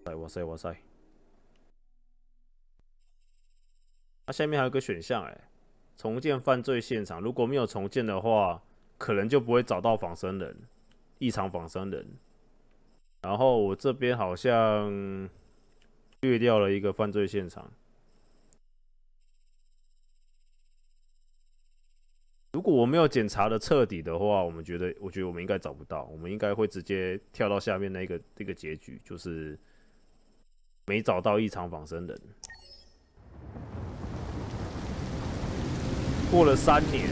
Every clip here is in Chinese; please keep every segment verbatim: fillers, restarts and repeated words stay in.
塞，哇塞，哇塞！它、啊、下面还有个选项，哎，重建犯罪现场。如果没有重建的话，可能就不会找到仿生人，异常仿生人。然后我这边好像略掉了一个犯罪现场。如果我没有检查的彻底的话，我们觉得，我觉得我们应该找不到，我们应该会直接跳到下面那个那个结局，就是没找到异常仿生人。过了三年，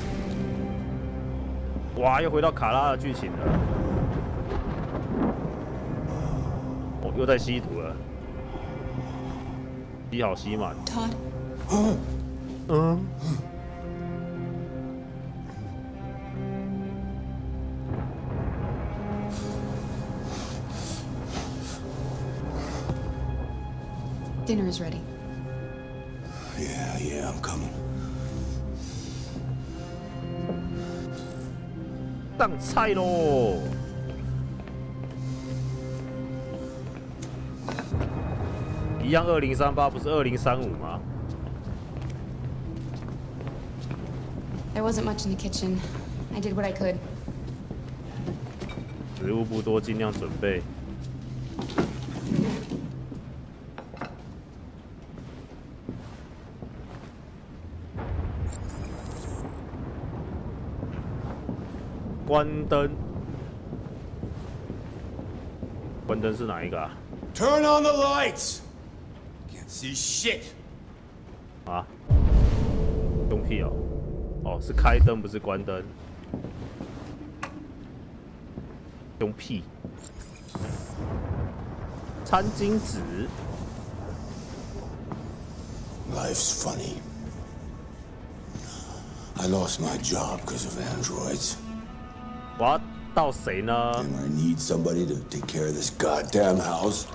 哇，又回到卡拉的剧情了。哦，又在吸毒了，吸好吸满。 嗯。嗯 Dinner is ready. Yeah, yeah, I'm coming. 上菜喽！一样二零三八，不是二零三五吗？ There wasn't much in the kitchen. I did what I could. 食物不多，尽量准备。 关灯，关灯是哪一个啊 ？Turn on the lights. Can't see shit. 啊，用屁哦！哦，是开灯不是关灯。用屁。餐巾纸。 Life's funny. I lost my job because of androids. 我要到谁呢 ？And I need somebody to take care of this goddamn house.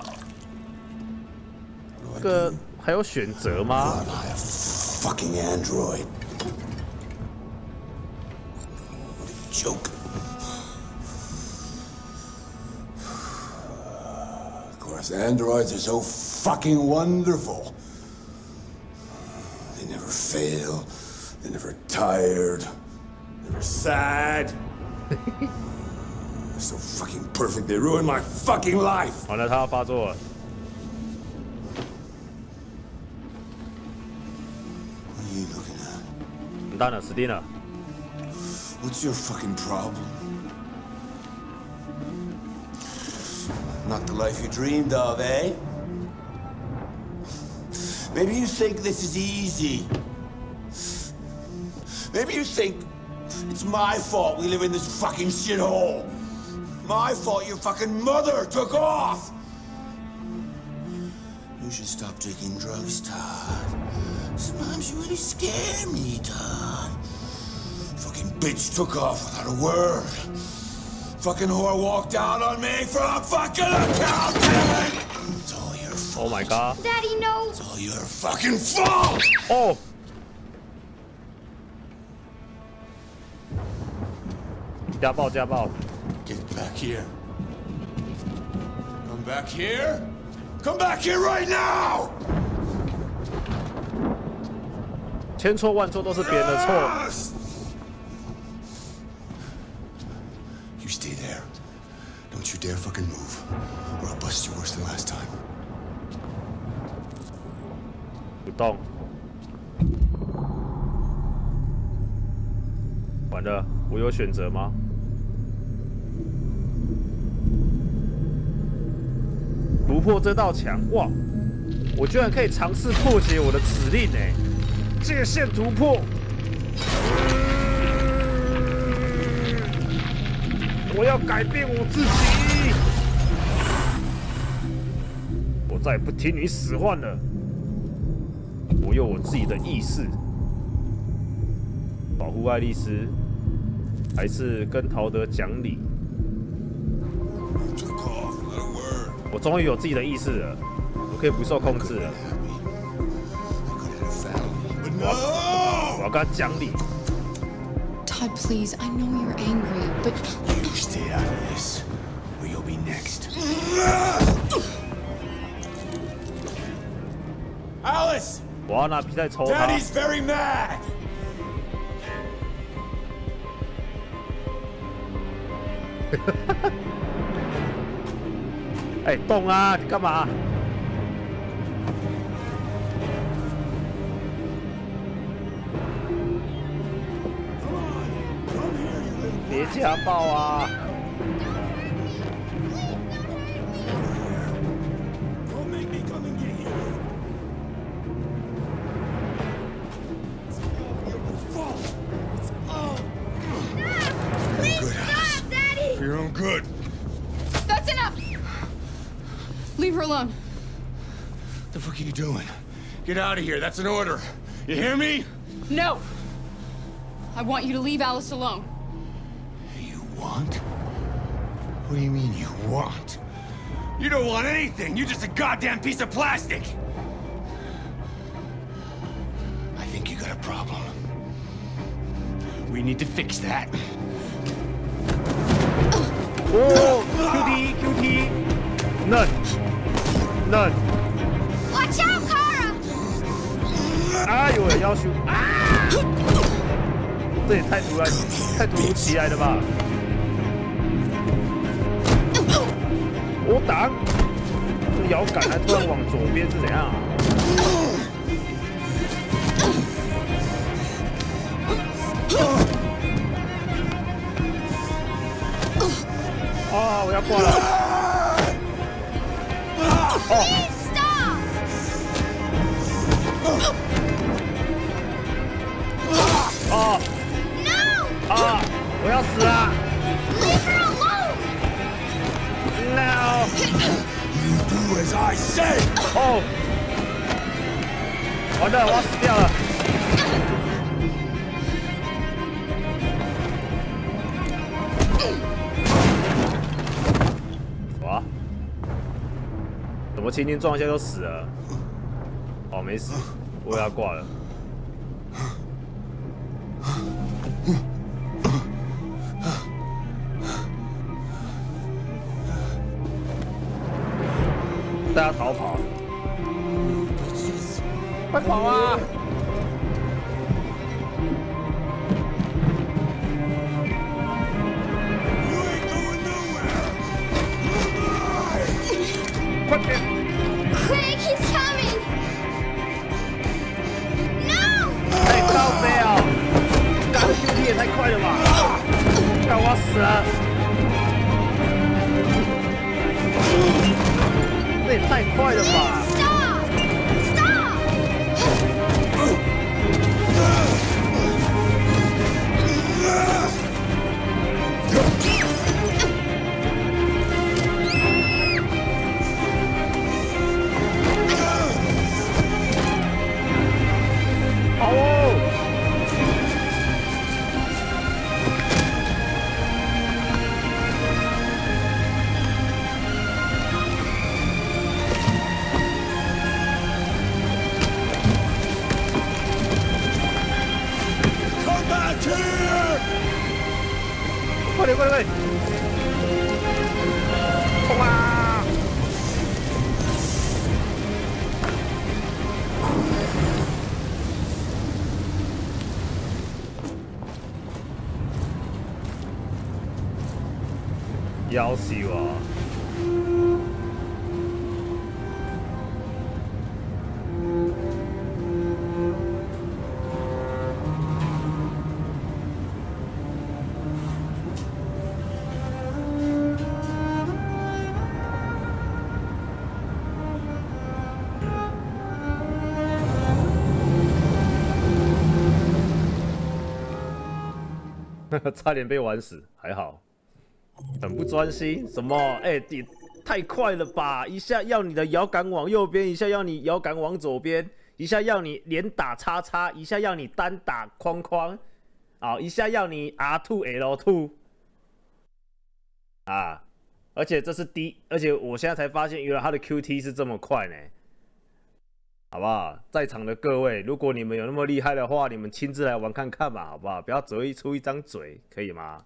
这个还有选择吗 God, I have fucking android. What a joke. Of course, androids are so fucking wonderful. They never fail. They're never tired. Never sad. They're so fucking perfect. They ruined my fucking life. 完了，他要发作了。 What are you looking at? 完蛋了，死定了。 What's your fucking problem? Not the life you dreamed of, eh? Maybe you think this is easy. Maybe you think it's my fault we live in this fucking shithole. My fault your fucking mother took off. You should stop taking drugs, Todd. Sometimes you really scare me, Todd. Fucking bitch took off without a word. Fucking whore walked out on me for a fucking accountant. It's all your fault. Oh my god. Daddy, no. It's all your fucking fault. Oh. 家暴，家暴 Get back here. Come back here. Come back here right now. 千错万错都是别人的错。 Yes! You stay there. Don't you dare fucking move, or I'll bust you worse than last time. 不动。完了，我有选择吗？突破这道墙，哇！我居然可以尝试破解我的指令哎！界限突破！我要改变我自己！我再也不听你使唤了！我有我自己的意识，保护爱丽丝，还是跟陶德讲理？我终于有自己的意识了，我可以不受控制了。我要，我要跟他讲理。 Todd, please. I know you're angry, but You stay out of this, or you'll be next. Alice! 我要拿皮带抽他。 Daddy's very mad! 哎、动啊！你干嘛？别家暴啊！ Don't make me come and get you! It's all your fault! It's all... Please Good, stop, Alice. Daddy! For your own good. That's enough! Leave her alone. What the fuck are you doing? Get out of here, that's an order. You hear me? No! I want you to leave Alice alone. You want? What do you mean you want? You don't want anything! You're just a goddamn piece of plastic! I think you got a problem. We need to fix that. Oh，Q T Q T， 嫩嫩， Watch out, Kara! 哎呦喂，要求啊！这也太突然，太突如其来了吧！我挡，这个摇杆还突然往左边是怎样啊？啊，我要挂了！哦， Please stop! 哦， No! 啊！我要死了 Leave her alone! ！No！ You do as I say! 哦，完了，我要死掉了！哇！怎么轻轻撞一下就死了？哦，没死，我要挂了。大家逃跑！快跑啊！ You ain't going nowhere! 快点！ Quick, he's coming! No! 太靠背啊！干的 Q T 也太快了吧！干我要死了！这也太快了吧！ Stop! Stop! Come back here! 快点，快点，快点！冲啊！夭壽啊！差点被玩死，还好。很不专心，什么？哎、欸，你太快了吧！一下要你的摇杆往右边，一下要你摇杆往左边，一下要你连打叉叉，一下要你单打框框，啊，一下要你 R 二 L 二，啊！而且这是第，而且我现在才发现，原来他的 Q T 是这么快呢。好不好？在场的各位，如果你们有那么厉害的话，你们亲自来玩看看嘛，好不好？不要只会出一张嘴，可以吗？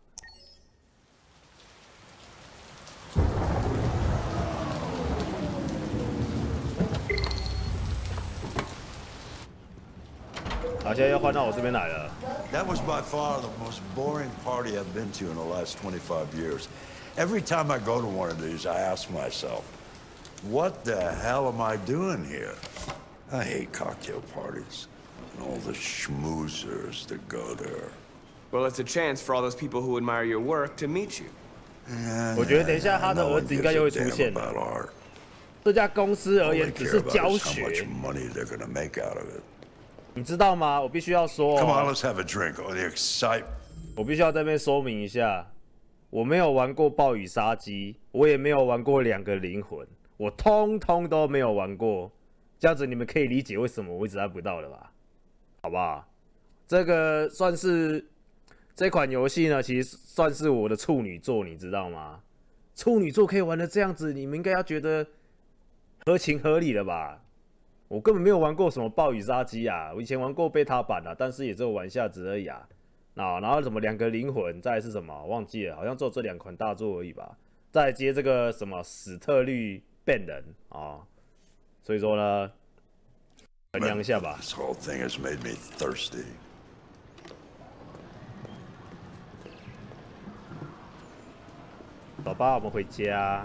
好，现在要换到我这边来了。 That was by far the most boring party I've been to in the last twenty-five years. Every time I go to one of these, I ask myself, what the hell am I doing here? I hate cocktail parties and all the schmoozers that go there. Well, it's a chance for all those people who admire your work to meet you. 我觉得等一下他的儿子应该就会出现了。这家公司而言只是教学，你知道吗？我必须要说、哦， Come on, let's have a drink. Oh, the excitement. 我必须要在这边说明一下，我没有玩过暴雨杀机，我也没有玩过两个灵魂，我通通都没有玩过。这样子你们可以理解为什么我一直按不到了吧？好不好？这个算是。 这款游戏呢，其实算是我的处女作，你知道吗？处女作可以玩的这样子，你们应该要觉得合情合理了吧？我根本没有玩过什么暴雨杀机啊，我以前玩过贝塔版啊，但是也只有玩一下子而已啊。啊，然后什么两个灵魂，再来是什么忘记了，好像只有这两款大作而已吧。再来接这个什么史特律变人啊，所以说呢，衡量一下吧。 This whole thing has made me thirsty. 老爸，我们回家。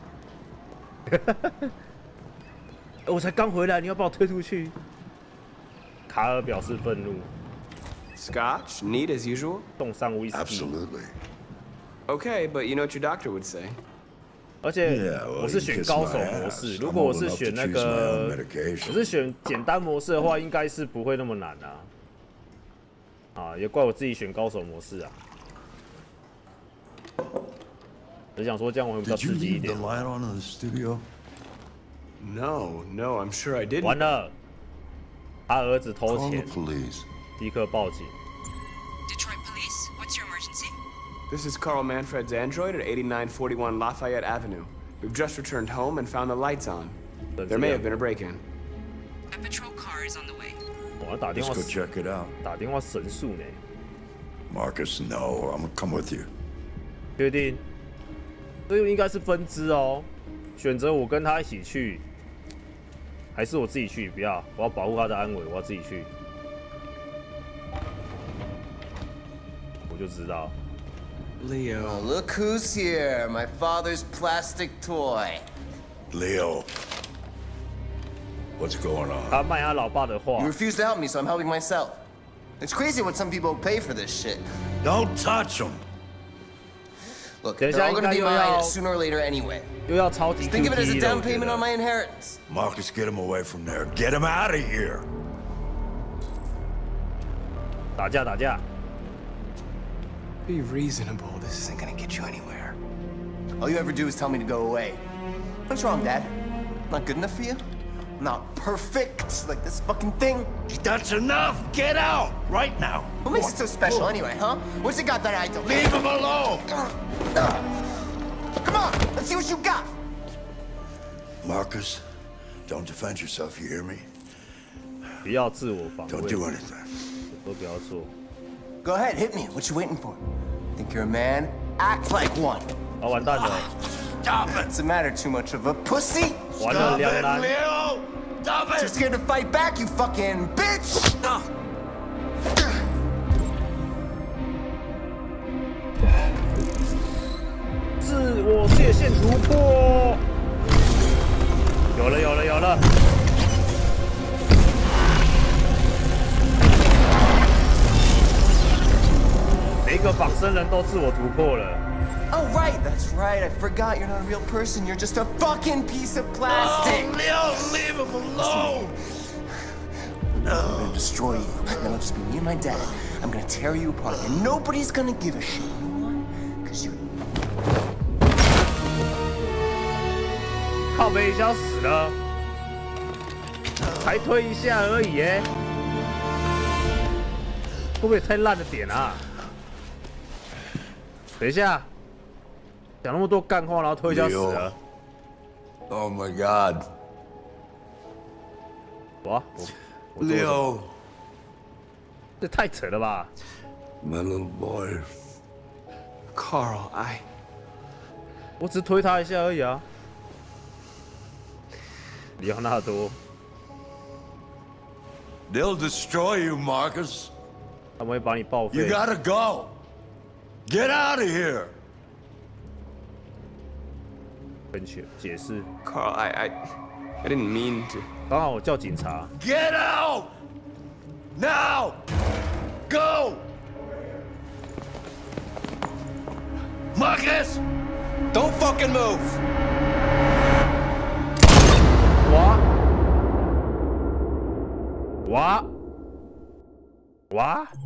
我才刚回来，你要把我推出去？卡尔表示愤怒。 Scotch, neat as usual. 冻上威士忌。 Absolutely. Okay, but you know what your doctor would say. 而且我是选高手模式，如果我是选那个，我是选简单模式的话，应该是不会那么难啊。啊，也怪我自己选高手模式啊。 我想说这样我会比较刺激一点。 No, no, I'm sure I didn't. 完了，他儿子偷钱，立刻报警。 Detroit Police, what's your emergency? This is Carl Manfred's android at eighty-nine forty-one Lafayette Avenue. We've just returned home and found the lights on. There may have been a break-in. A patrol car is on the way. 我要打电话 Let's go check it out. 打电话神速呢。 Marcus, no, I'm gonna come with you. 确定？这个应该是分支哦。选择我跟他一起去，还是我自己去？不要，我要保护他的安危，我要自己去。我就知道。 Leo. Oh, look who's here, my father's plastic toy. Leo, what's going on? 他卖他老爸的话。 You refuse to help me, so I'm helping myself. It's crazy what some people pay for this shit. Don't touch him. Look, they're all gonna be mine sooner or later anyway. 又要超级 Think of it as a Q T down 的 payment on my inheritance. Marcus, get him away from there. Get him out of here. 打架打架。 Be reasonable. This isn't gonna get you anywhere. All you ever do is tell me to go away. What's wrong, Dad? Not good enough for you? Not perfect like this fucking thing? That's enough. Get out right now. What makes it so special anyway, huh? What's it got that I don't? Leave him alone. Come on, let's see what you got. Marcus, don't defend yourself. You hear me? 不要自我防卫。 Don't do anything. 都不要做。 Go ahead, hit me. What you waiting for? Think you're a man? Act like one. 啊，完蛋了！ Stop it. What's the matter? Too much of a pussy? 完了， Stop 两 it, 难。 Leo. Stop Too it. scared to fight back, you fucking bitch! 自我界限突破。有了，有了，有了。 每一个仿生人都自我突破了。 Oh, right, that's right. I forgot you're not a real person. You're just a fucking piece of plastic. Oh, Leo, leave him alone. I'm gonna destroy you. Then it'll just be me and my dad. I'm gonna tear you apart, and nobody's gonna give a shit. You know why? Because you. 靠北一下死了，才推一下而已耶，会不会太烂的点啊？等一下，讲那么多干话，然后推一下死了。 Oh my God. 我我我做什么 Leo, 这太扯了吧！ my little boy. Carl, I. 我只是推他一下而已啊。里奥纳多。 They'll destroy you, Marcus. 他们会把你报废。 You gotta go. Get out of here. 跟解解释， Carl, I, I, I didn't mean to. 刚好我叫警察。 Get out! Now! Go! Marcus! Don't fucking move! 哇哇哇！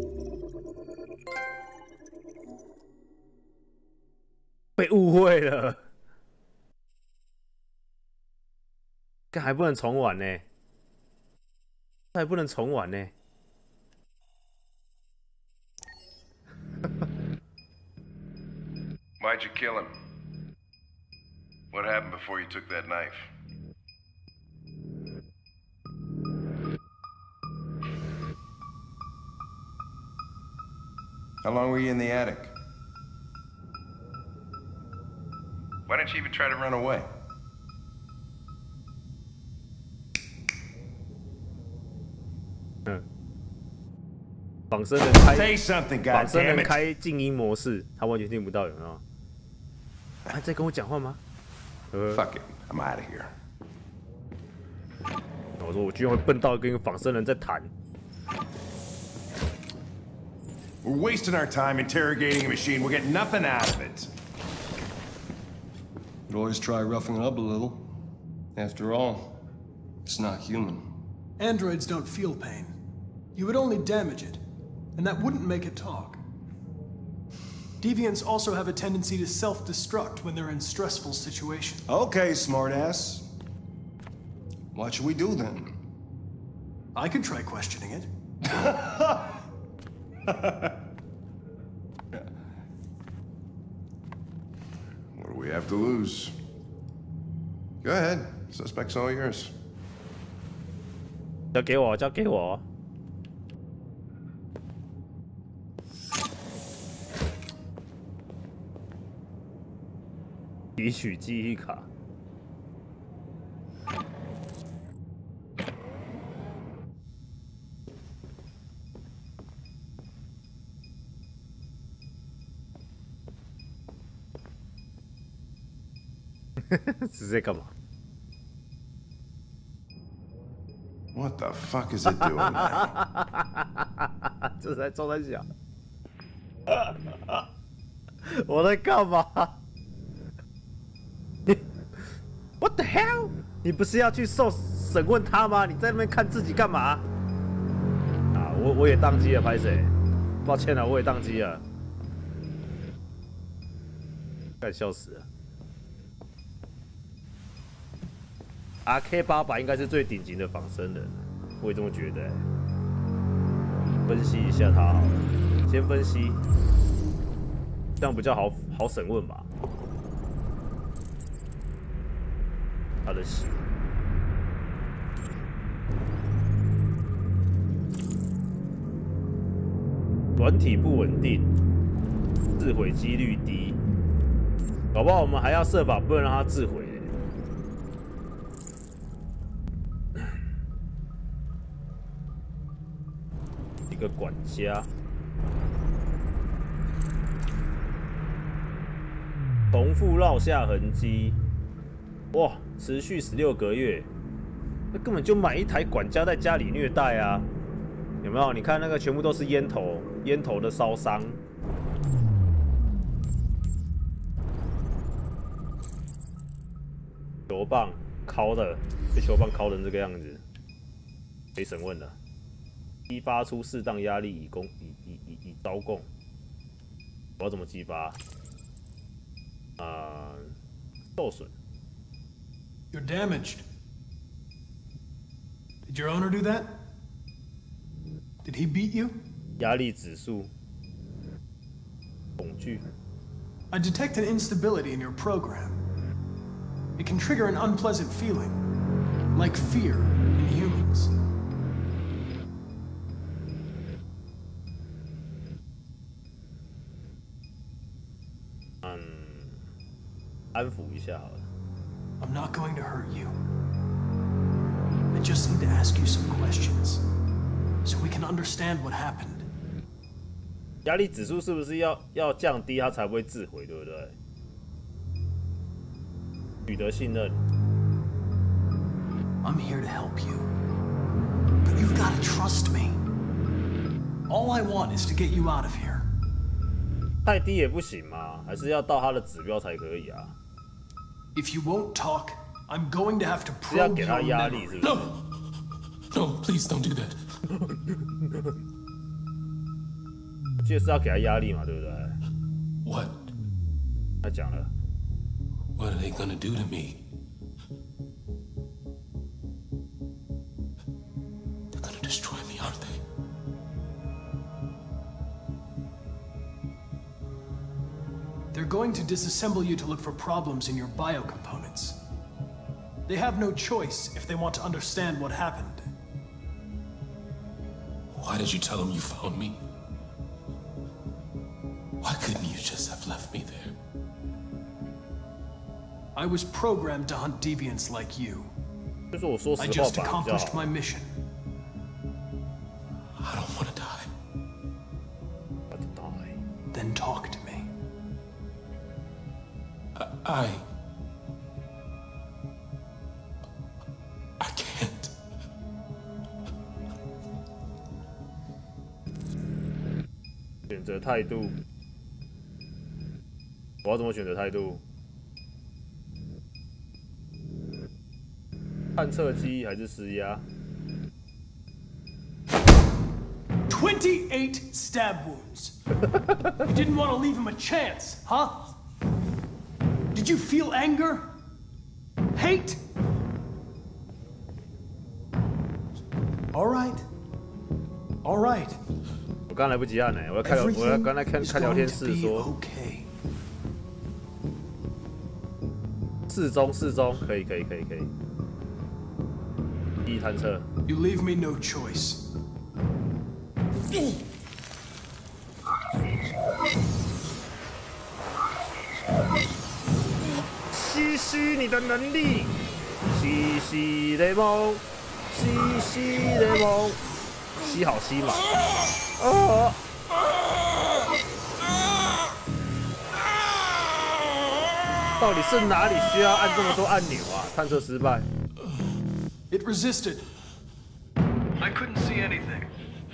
被误会了，这还不能重玩呢，这还不能重玩呢。 Why'd you kill him? What happened before you took that knife? How long were you in the attic? Why didn't you even try to run away? Hmm. 仿生人开 Say something, 仿生人 goddammit! 开静音模式，他完全听不到，有没有？还在跟我讲话吗？呃， Fuck it, I'm out of here. 我说我居然会笨到跟一个仿生人在谈。 We're wasting our time interrogating a machine. We'll get nothing out of it. Could always try roughing it up a little. After all, it's not human. Androids don't feel pain. You would only damage it, and that wouldn't make it talk. Deviants also have a tendency to self-destruct when they're in stressful situations. Okay, smartass. What should we do then? I could try questioning it. What do we have to lose? Go ahead. Suspect's all yours. 交给我，交给我。提取记忆卡。是在干嘛？ What the fuck is it doing? 这才装在想，我在干嘛？你 ，What the hell？ 你不是要去受审问他吗？你在那边看自己干嘛？啊，我我也宕机了，拍谁？抱歉了，我也宕机了，干笑死了。R K 八百应该是最顶级的仿生人，我也这么觉得。分析一下他好了，先分析，这样比较好好审问吧。他的血，软体不稳定，自毁几率低，搞不好我们还要设法不能让他自毁。 一个管家，重复烙下痕迹，哇，持续十六个月，那根本就买一台管家在家里虐待啊！有没有？你看那个全部都是烟头，烟头的烧伤。球棒敲的，被球棒敲成这个样子，可以审问了。 激发出适当压力以供以以以以招供。我要怎么激发？啊、呃，受损。 You're damaged. Did your owner do that? Did he beat you? 压力指数。恐惧。 I detect an instability in your program. It can trigger an unpleasant feeling, like fear in humans. 嗯，安抚一下好了。 I'm not going to hurt you. I just need to ask you some questions. so we can understand what happened. 压力指数是不是要要降低，它才不会自毁，对不对？取得信任。 I'm here to help you. But you've got to trust me. All I want is to get you out of here. 太低也不行嘛，还是要到它的指标才可以啊。 If you won't talk, I'm going to have to 是要 probe 给他 your 压力， memory. 是不是？ No, please don't do that. 记得是要给他压力嘛，对不对？ What? 他讲了。 What are they gonna do to me? They're gonna destroy me, aren't they? They're going to disassemble you to look for problems in your biocomponents. They have no choice if they want to understand what happened. Why did you tell them you found me? Why couldn't you just have left me there? I was programmed to hunt deviants like you. 就是我说实 I 话 just 吧，比较 accomplished 好。 my mission. I don't want to die. But die. Then talk to me. I... I can't. 选择态度，我要怎么选择态度？探测机还是施压？ twenty-eight stab wounds. You didn't want to leave him a chance, huh? Did you feel anger? Hate? All right. All right. 我刚来不及按呢，我要看聊，我要刚才看看聊天室说， okay. 适中适中，可以可以可以可以。一探测， You leave me no choice. 吸吸你的能力，吸吸雷蒙，吸吸雷蒙，吸好吸嘛。哦。到底是哪里需要按这么多按钮啊？探测失败。 It resisted. I couldn't see anything.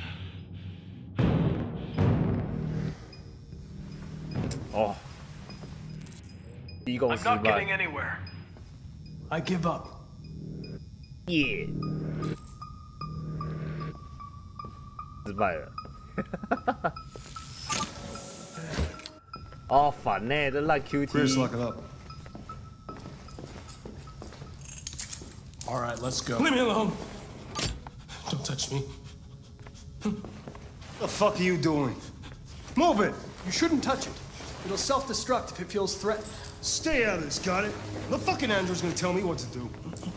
哦，低攻 I'm 失 not 败 getting。anywhere. I give up. 耶，失败了。哦，烦呢，这烂 Q T。 Chris, lock it up. All right, let's go. Leave me alone. Don't touch me. The fuck are you doing? Move it! You shouldn't touch it. It'll self-destruct if it feels threatened. Stay out of this, got it? The fucking Andrew's gonna tell me what to do.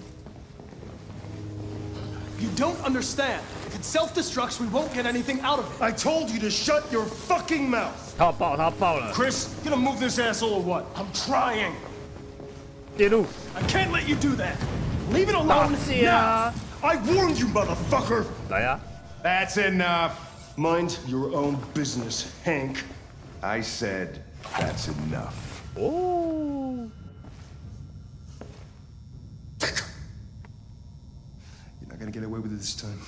You don't understand. If it self-destructs, we won't get anything out of it. I told you to shut your fucking mouth! 他要爆，他要爆了。 Chris, you gonna move this asshole or what? I'm trying! 介入。 I can't let you do that. Leave it 打 alone 架。 I warned you, motherfucker! 来呀、 That's enough. Mind your own business, Hank. I said that's enough. 哦。 You're not gonna get away with it this time.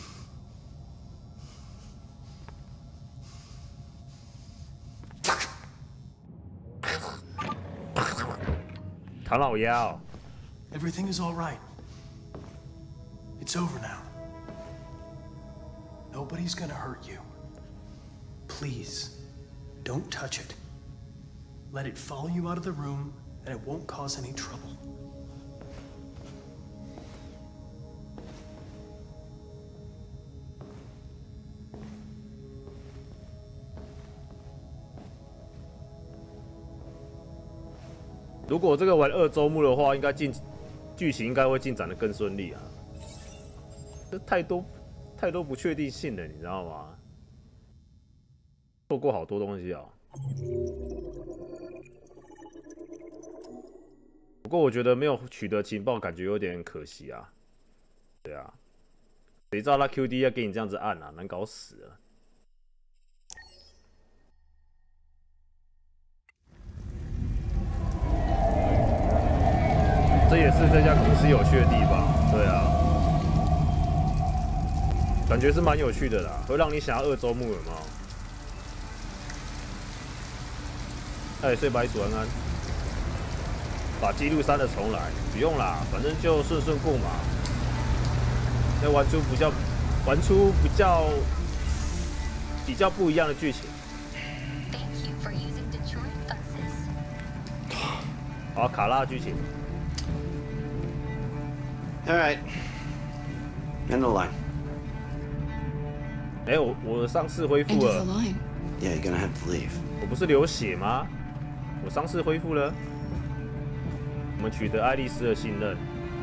唐老鸭哦。 Everything is all right. It's over now. Nobody's gonna hurt you. Please, don't touch it. Let it follow you out of the room, and it won't cause any trouble. 如果这个玩二周目的话，应该进剧情应该会进展的更顺利啊。这太多太多不确定性了，你知道吗？错过好多东西啊。不过我觉得没有取得情报，感觉有点可惜啊。对啊， 谁知道他 Q D 要给你这样子按啊，难搞死了。这也是这家公司有趣的地方，对啊，感觉是蛮有趣的啦，会让你想要二周目有没有？哎，睡吧，一晚安。把记录删了重来，不用啦，反正就顺顺过嘛。要玩出比较，玩出比较比较不一样的剧情。好，卡拉剧情。 All right. End the line. 哎、欸，我我伤势恢复了。 Yeah, you're gonna have to leave. 我不是流血吗？我伤势恢复了。我们取得爱丽丝的信任。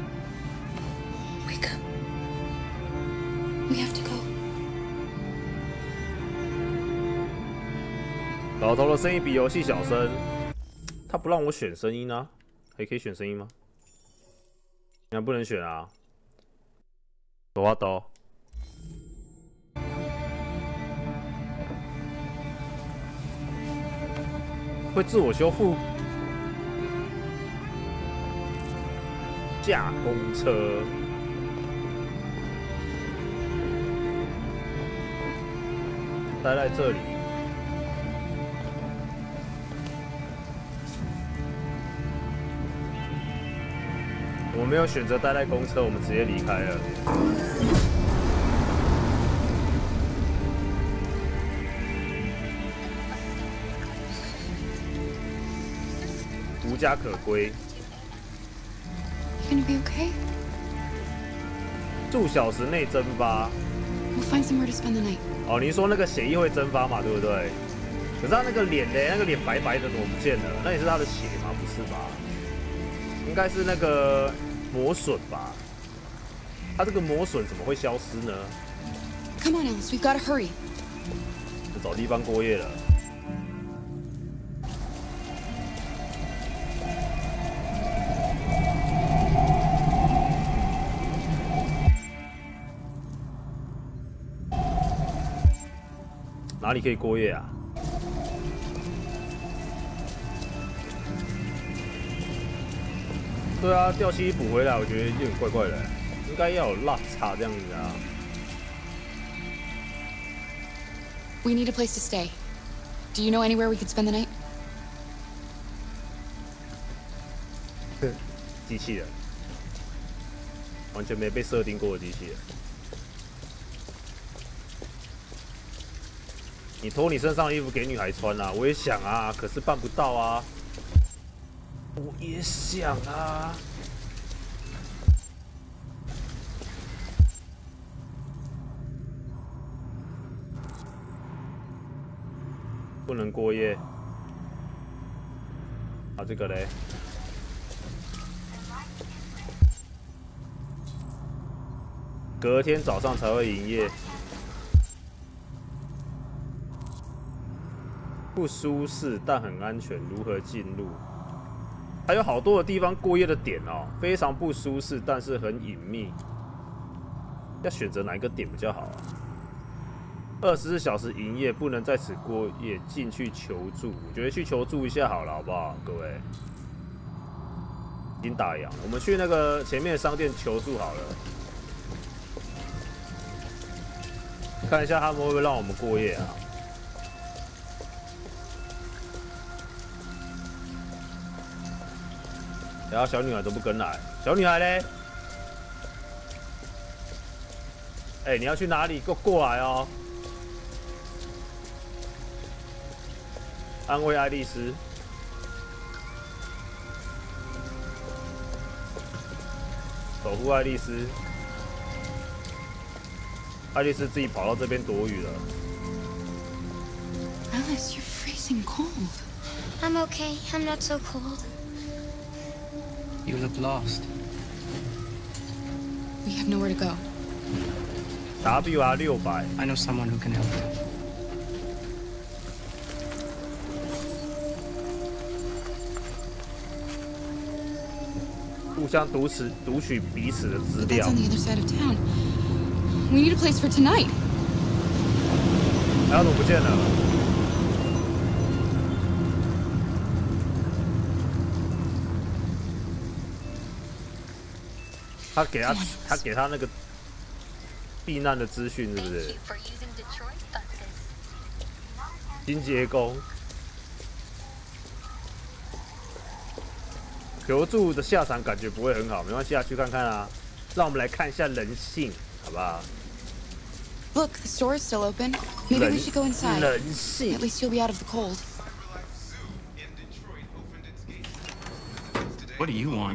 Wake up. We have to go. 老头的声音比游戏小声，他不让我选声音啊，还可以选声音吗？应该不能选啊。走啊走。会自我修复。架公车。待在这里。我没有选择待在公车，我们直接离开了。无家可归。 You gonna be okay? 数小时内蒸发。 We'll find somewhere to spend the night. 哦，你说那个血液会蒸发嘛，对不对？可是他那个脸嘞，那个脸白白的怎么不见了？那也是他的血吗？不是吧？应该是那个磨损吧？他这个磨损怎么会消失呢 Come on, Alice, we've got to hurry. 就找地方过夜了。哪里可以过夜啊？对啊，掉漆补回来，我觉得有点怪怪的，应该要有落差这样子啊。 We need a place to stay. Do you know anywhere we could spend the night? 机器人，完全没被设定过的机器人。你脱你身上的衣服给女孩穿啊！我也想啊，可是办不到啊。我也想啊。不能过夜。啊，这个嘞。隔天早上才会营业。不舒适但很安全，如何进入？还有好多的地方过夜的点哦，非常不舒适，但是很隐秘。要选择哪一个点比较好啊？二十四小时营业，不能在此过夜，进去求助。我觉得去求助一下好了，好不好，各位？已经打烊了，我们去那个前面的商店求助好了，看一下他们会不会让我们过夜啊？然后小女孩都不跟来，小女孩嘞？哎、欸，你要去哪里？给我过来哦！安慰爱丽丝。守护爱丽丝。爱丽丝自己跑到这边躲雨了。 Alice, you're freezing cold. I'm okay. I'm not so cold. You look lost. We have nowhere to go. W R 六百。 I know someone who can help you. 互相读取读取彼此的资料。 That's on the other side of town. We need a place for tonight. 哎，怎么不见了？他给他，他给他那个避难的资讯，是不是？清洁工求助的下场感觉不会很好，没关系啊，去看看啊。让我们来看一下人性，好不好？ Look, the store is still open. Maybe we should go inside. 人性。 At least you'll be out of the cold. What do you want?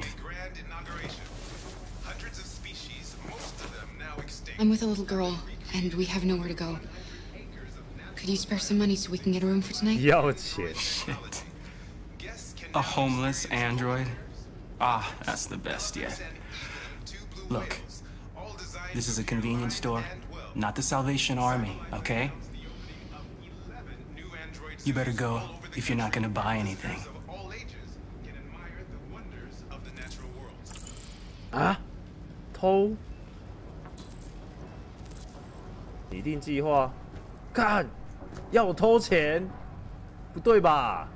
I'm with a little girl, and we have nowhere to go. Could you spare some money so we can get a room for tonight? 要钱。 Shit. A homeless android? Ah, that's the best yet. Look, this is a convenience store, not the Salvation Army, okay? You better go if you're not gonna buy anything. 啊？偷？拟定计划？看，要我偷钱？不对吧？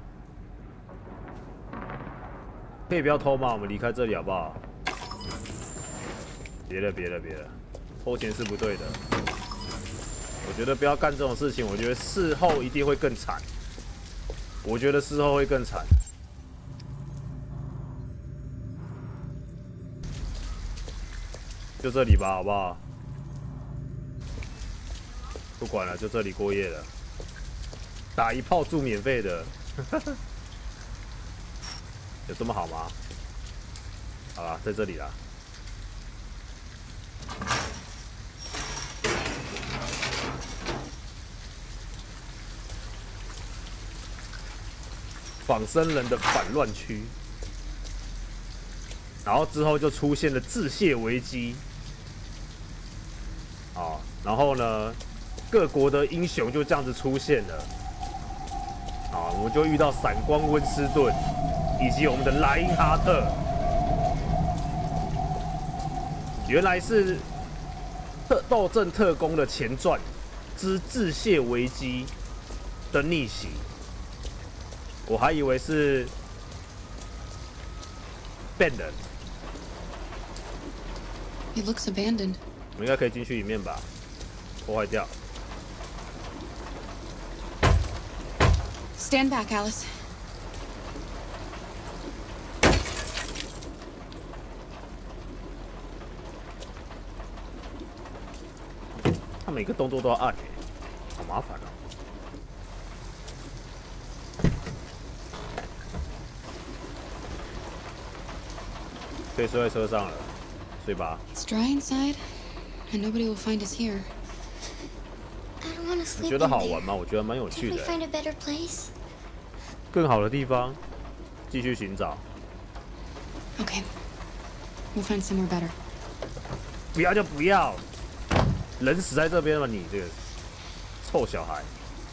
可以不要偷吗？我们离开这里好不好？别了，别了，别了，偷钱是不对的。我觉得不要干这种事情，我觉得事后一定会更惨。我觉得事后会更惨。就这里吧，好不好？不管了，就这里过夜了。打一炮住免费的，有这么好吗？好啦，在这里啦。仿生人的反乱区，然后之后就出现了致谢危机。啊，然后呢，各国的英雄就这样子出现了。啊，我们就遇到闪光温斯顿，以及我们的莱因哈特。原来是特斗阵特工的前传之致谢危机的逆袭。我还以为是 abandoned。 It looks abandoned. 我们应该可以进去里面吧？破坏掉。 Stand back, Alice. 他每个动作都要按，好麻烦哦。可以睡在车上了，睡吧。 It's dry inside, and nobody will find us here. I don't want to 你 sleep 觉 in 得好 there. 玩吗？我觉得蛮有 Can't 趣 we 的。 find a better place? 更好的地方，继续寻找。 Okay. We'll find somewhere better. 不要就不要，人死在这边了，你这个臭小孩。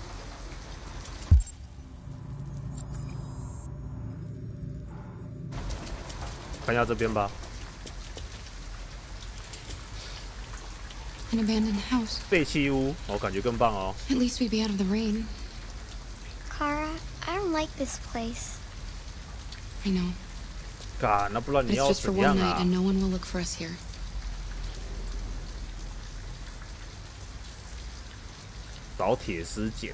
看一下这边吧。 An abandoned house. 废弃屋，我感觉更棒哦。 At least we'd be out of the rain. Kara, I don't like this place. I know. 嘎，那不然 But 你 it's 要 just for 怎 one 样 night, 啊 and？ no one will look for us here. 找铁丝剪。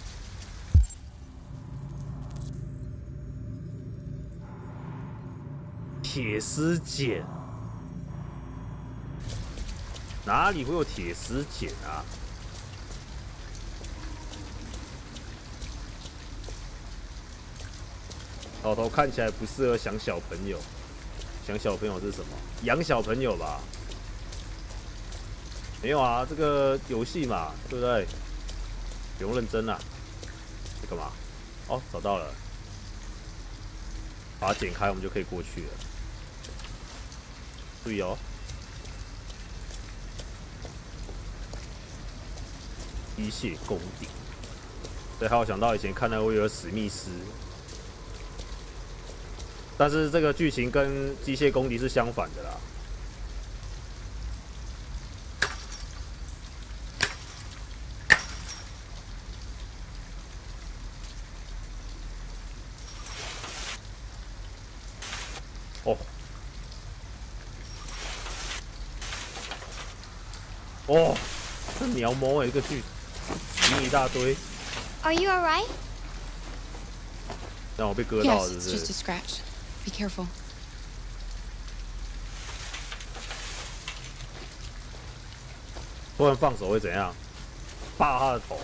铁丝剪？哪里会有铁丝剪啊？老头看起来不适合想小朋友。想小朋友是什么？养小朋友吧？没有啊，这个游戏嘛，对不对？不用认真啊。这干嘛？哦，找到了。把它剪开，我们就可以过去了。注意哦。机械功底。对，还有想到以前看的威尔史密斯。 但是这个剧情跟机械公敌是相反的啦。 哦，哦，这描摹哎，一个剧，一大堆。 Are you alright? 让我被割到了， Yes, 是 it's 不 just 是？ a scratch. Be careful. 突然放手会怎样？扒他的头。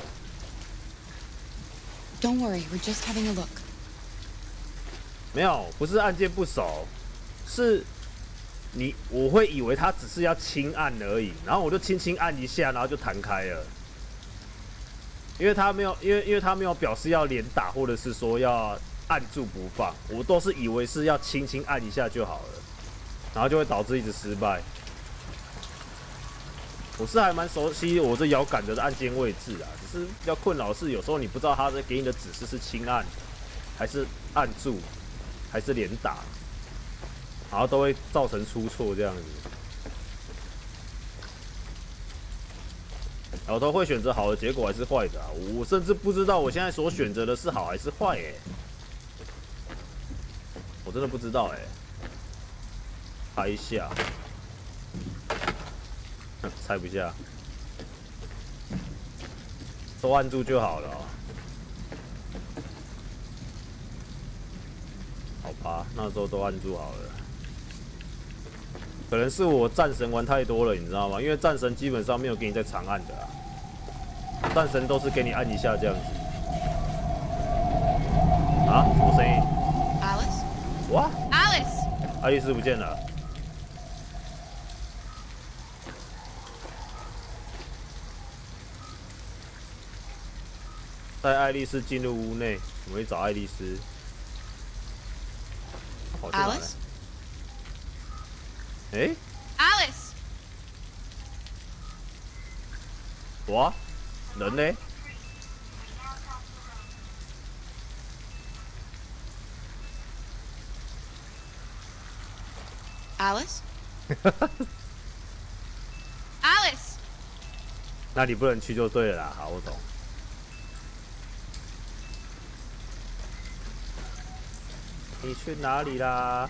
Don't worry, we're just having a look. 没有，不是按键不熟，是你我会以为他只是要轻按而已，然后我就轻轻按一下，然后就弹开了。因为他没有，因为因为他没有表示要连打，或者是说要按住不放，我都是以为是要轻轻按一下就好了，然后就会导致一直失败。我是还蛮熟悉我这摇杆的按键位置啊，只是比较困扰是有时候你不知道他在给你的指示是轻按，还是按住，还是连打，然后都会造成出错这样子。然后都会选择好的结果还是坏的啊？我甚至不知道我现在所选择的是好还是坏哎，我真的不知道哎。猜一下。 猜不下，都按住就好了、哦。好吧，那时候都按住好了。可能是我战神玩太多了，你知道吗？因为战神基本上没有给你在长按的啊，战神都是给你按一下这样子。啊？什么声音 Alice? 哇 Alice! 爱丽丝不见了。 带爱丽丝进入屋内，我们去找爱丽丝。跑去哪了？哎 Alice! 哇，人呢？ Alice? Alice! 那你不能去就对了啦，好，我懂。 你去哪里啦？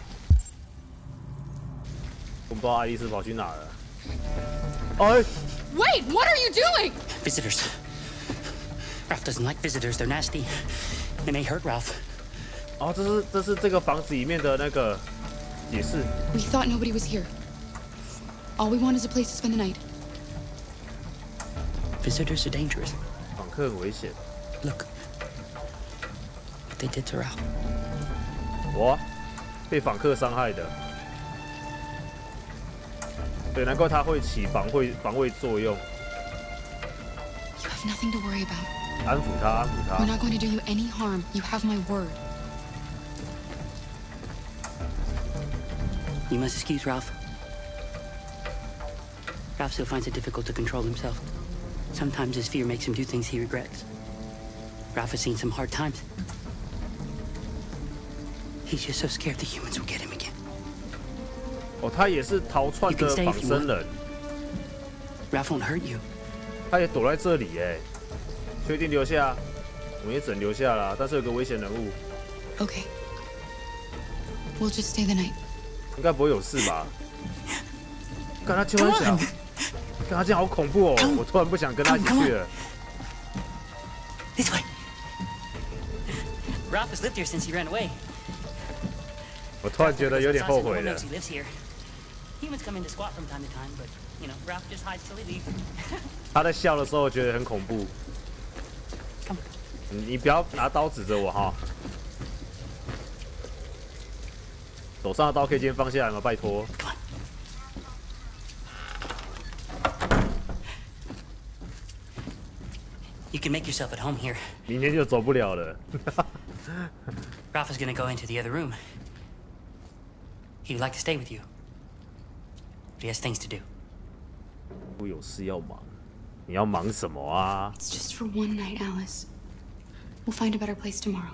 我不知道爱丽丝跑去哪了。哎 Wait, what are you doing? Visitors. Ralph doesn't like visitors. They're nasty. They may hurt Ralph. 哦，这是这是这个房子里面的那个解释。 We thought nobody was here. All we want is a place to spend the night. Visitors are dangerous. 访客很危险。 Look. What they did to Ralph. 哇，被访客伤害的。对，难怪他会起防卫防卫作用。 You have nothing to worry about. 安抚他，安抚 We're 他。 not going to do you any harm. You have my word. You must excuse Ralph. Ralph still finds it difficult to control himself. Sometimes his fear makes him do things he regrets. Ralph has seen some hard times. He's just so scared the humans will get him again. 哦，他也是逃窜的仿生人。 Ralph won't hurt you. 他也躲在这里哎，确定留下？我们也只能留下啦，但是有个危险人物。 Okay. We'll just stay the night. 应该不会有事吧？看他千万小，看他这样好恐怖哦！我突然不想跟他一起去了。 This way. Ralph has lived here since he ran away. 我突然觉得有点后悔了。 He lives here. Humans come in to squat from time to time, but you know, Ralph just hides till he leaves. 他在笑的时候，我觉得很恐怖。你你不要拿刀指着我哈！手上的刀可以先放下来吗？拜托。 You can make yourself at home here. 明天就走不了了。 Ralph is gonna go into the other room. He would like to stay with you, but he has things to do. 我有事要忙，你要忙什么啊 It's just for one night, Alice. We'll find a better place tomorrow.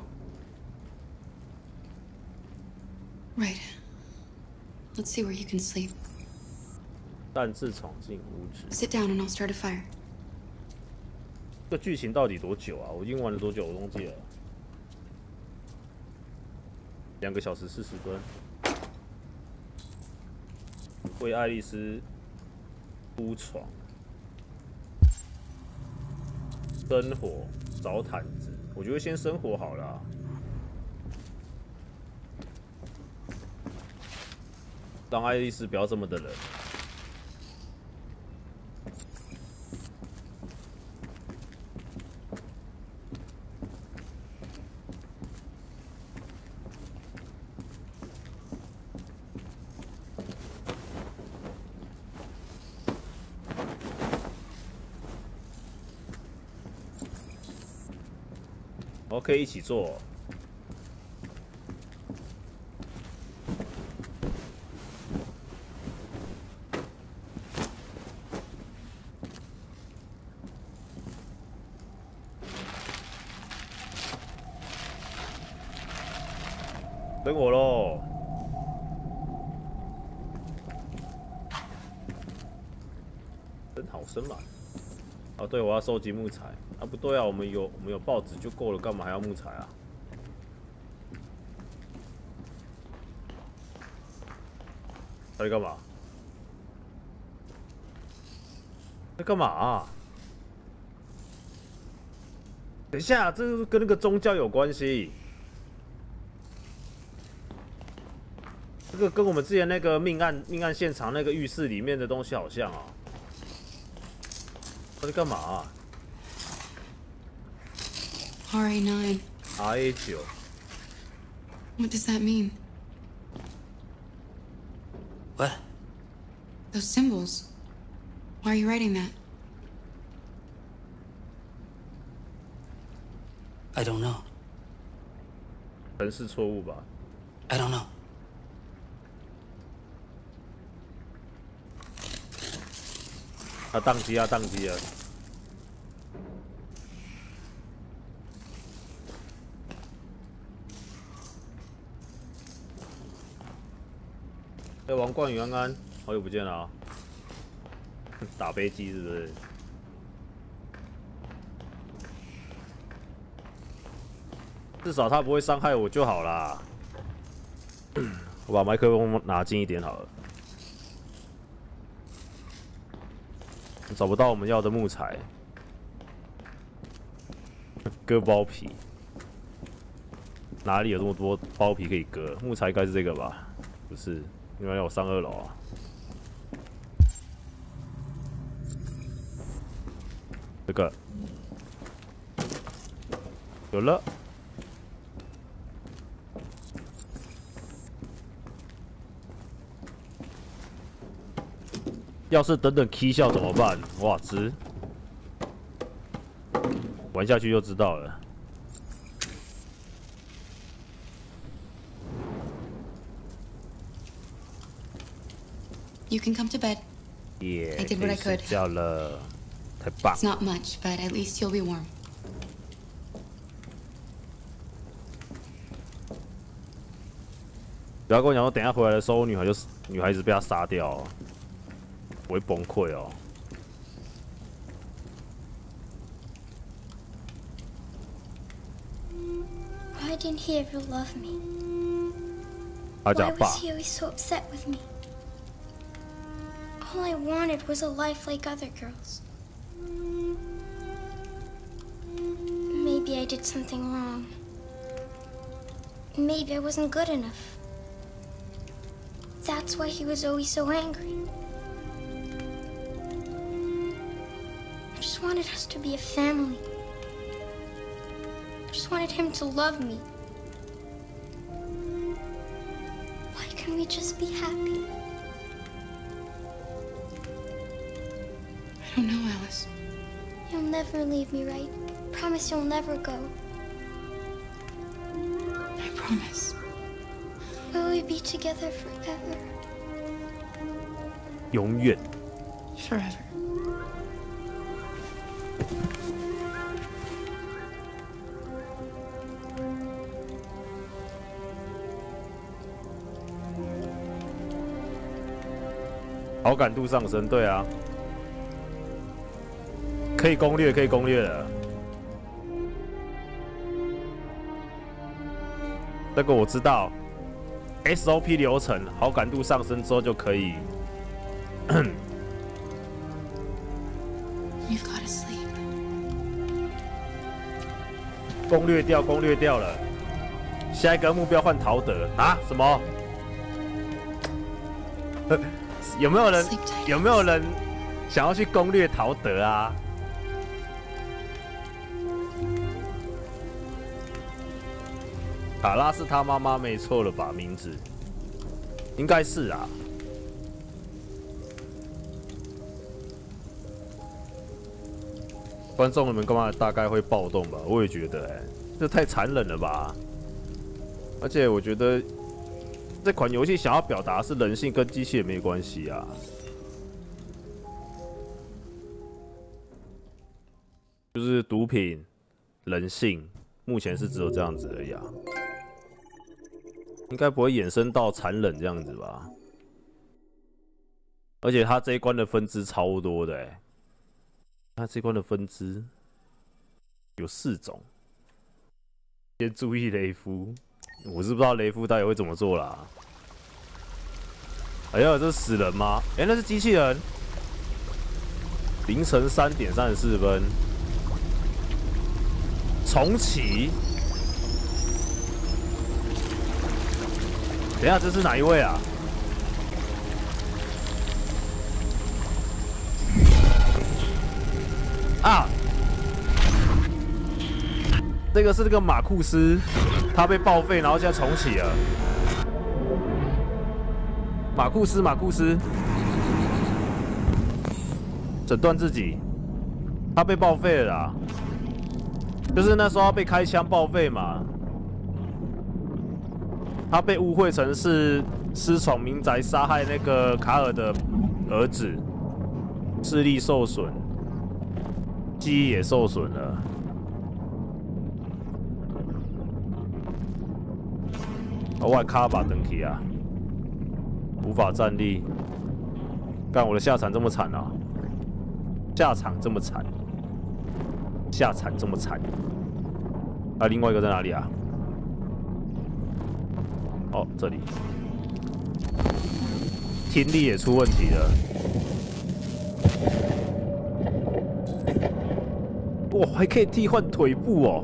Right. Let's see where you can sleep. 擅自闯进屋子。 Sit down and I'll start a fire. 这个剧情到底多久啊？我已经玩了多久？我忘记了。两个小时四十分。 为爱丽丝铺床，生火，找毯子。我觉得先生火好了、啊。让爱丽丝不要这么的冷。 可以一起做。等我喽！真好生嘛！哦，对，我要收集木材。 啊，不对啊，我们有我们有报纸就够了，干嘛还要木材啊？他在干嘛？在干嘛、啊？等一下，这是跟那个宗教有关系。这个跟我们之前那个命案命案现场那个浴室里面的东西好像啊。他在干嘛、啊？ R A nine. R A 九 What does that mean? What? Those symbols. Why are you writing that? I don't know. 程式错误吧 I don't know. 啊，宕机啊，宕机啊！ 哎、欸，王冠宇安安，好久不见了啊！打飞机是不是？至少他不会伤害我就好啦。我把麦克风拿近一点好了。找不到我们要的木材，割包皮。哪里有这么多包皮可以割？木材应该是这个吧？不是。 因为要我上二楼啊！这个有了。要是等等 K 笑怎么办？哇，值！玩下去就知道了。 You can come to bed. Yeah, I did what I could. 睡觉了，太棒。 It's not much, but at least you'll be warm. 不要跟我讲说，等一下回来的时候，女孩就是女孩子被他杀掉、哦，我会崩溃哦。 Why didn't he ever love me? 他讲 Why 爸 was he always so upset with me? All I wanted was a life like other girls. Maybe I did something wrong. Maybe I wasn't good enough. That's why he was always so angry. I just wanted us to be a family. I just wanted him to love me. Why can't we just be happy? I don't know, Alice. You'll never leave me, right? Promise you'll never go. I promise. Will we be together forever? 永远。 Forever. 好感度上升，对啊，可以攻略，可以攻略了。这个我知道 ，S O P 流程，好感度上升之后就可以 You've got to sleep. 攻略掉，攻略掉了。下一个目标换陶德啊？什么？有没有人？有没有人想要去攻略陶德啊？卡拉是他妈妈没错了吧？名字应该是啊。观众们干嘛大概会暴动吧？我也觉得、欸，哎，这太残忍了吧！而且我觉得这款游戏想要表达是人性跟机器人没关系啊，就是毒品、人性，目前是只有这样子而已啊，应该不会衍生到残忍这样子吧？而且它这一关的分支超多的、欸，它这一关的分支有四种。先注意雷夫，我是不知道雷夫到底会怎么做啦。哎呀，这是死人吗？哎、欸，那是机器人。凌晨三点三十四分，重启。等一下，这是哪一位啊？啊！这个是这个马库斯，他被报废，然后现在重启了。马库斯，马库斯，诊断自己，他被报废了啦。就是那时候他被开枪报废嘛，他被误会成是私闯民宅杀害那个卡尔的儿子，视力受损，记忆也受损了。我的卡把登起啊，无法站立。干，我的下场这么惨啊！下场这么惨，下场这么惨。啊，另外一个在哪里啊？哦，这里。听力也出问题了。哇，还可以替换腿部哦！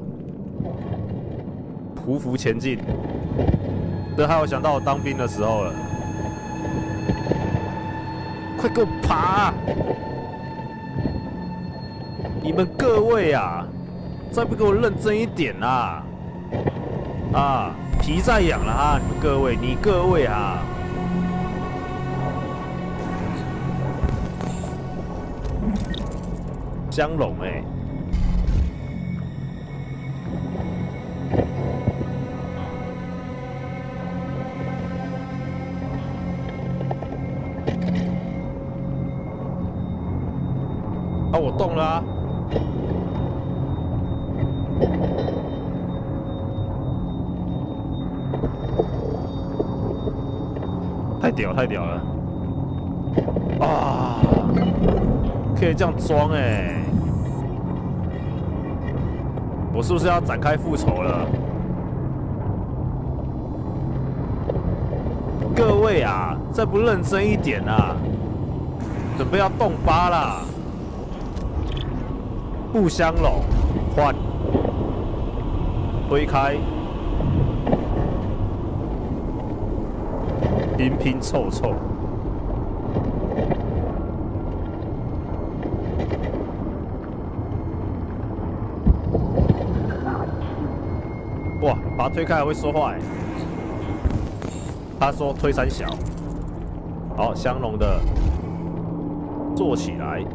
匍匐前进。这害我想到我当兵的时候了，快给我爬、啊！你们各位啊，再不给我认真一点啊！啊，皮在痒了啊！你们各位，你各位啊！香龙哎、欸。啊！我动了啊！太屌太屌了！啊！可以这样装哎、欸！我是不是要展开复仇了？各位啊，再不认真一点啊，准备要动八啦！不相容，换，推开，拼拼凑凑，哇，把他推开还会说话哎。他说推三小，好，相容的做起来。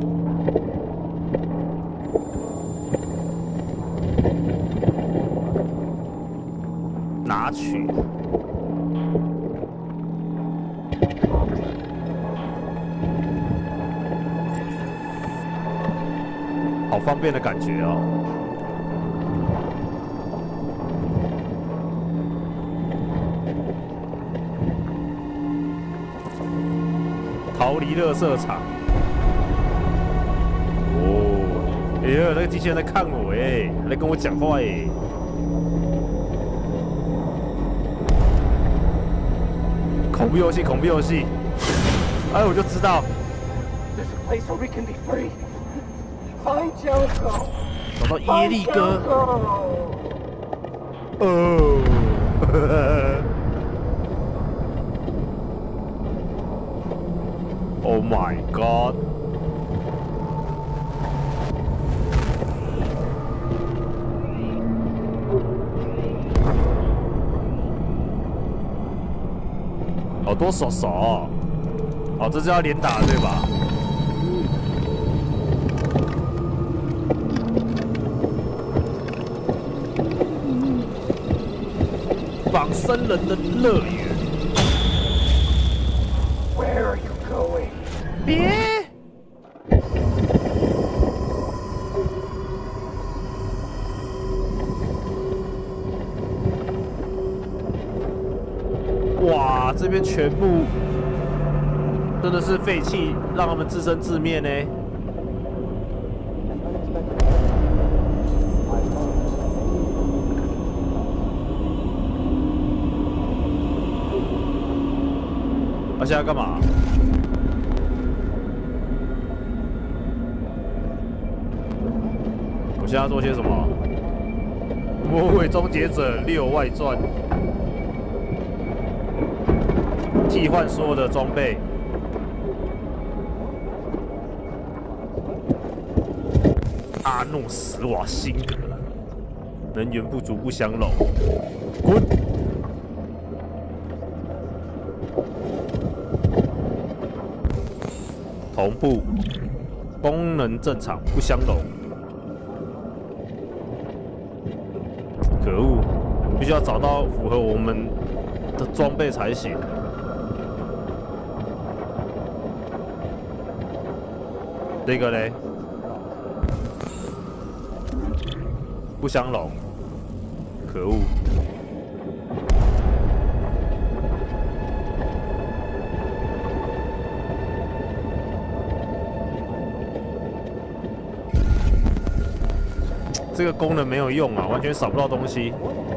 拿取，好方便的感觉哦。逃离垃圾场。哦，哎呀，那个机器人在看我哎，还在跟我讲话哎。恐怖游戏，恐怖游戏！ 哎，我就知道。 There's a place where we can be free. Find Jericho. 找到耶利哥。哦。Oh my god. 好多手手哦，哦，这是要连打对吧？仿生人的乐园。 Where are you going? 别！哇，这边全部真的是废弃，让他们自生自灭呢。他、啊、现在干嘛？我现在要做些什么？《魔鬼终结者六外传》。 替换所有的装备。阿诺斯瓦辛格，能源不足不相容，滚！同步，功能正常不相容。可恶，必须要找到符合我们的装备才行。 这个嘞，不相容，可恶！这个功能没有用啊，完全扫不到东西。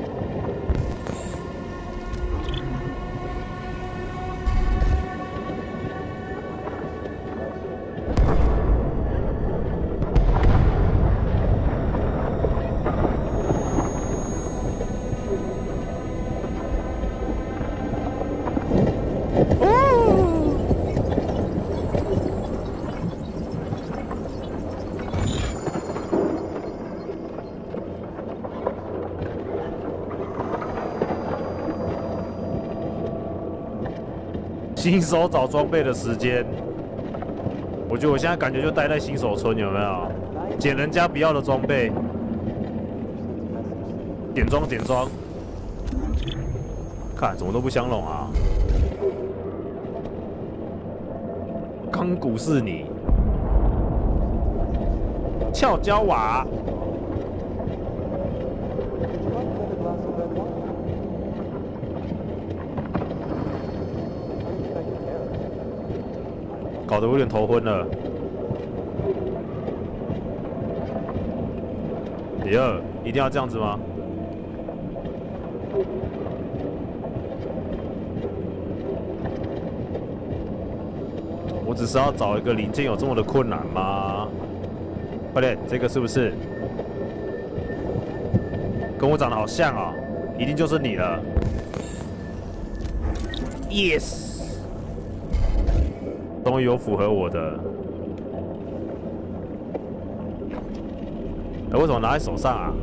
新手找装备的时间，我觉得我现在感觉就待在新手村，有没有？捡人家不要的装备，点装点装，看怎么都不相容啊！钢骨是你，俏胶瓦。 搞得我有点头昏了。第二，一定要这样子吗？我只是要找一个零件，有这么的困难吗？快点，这个是不是？跟我长得好像啊、哦，一定就是你了。Yes。 终于有符合我的，哎，为什么拿在手上啊？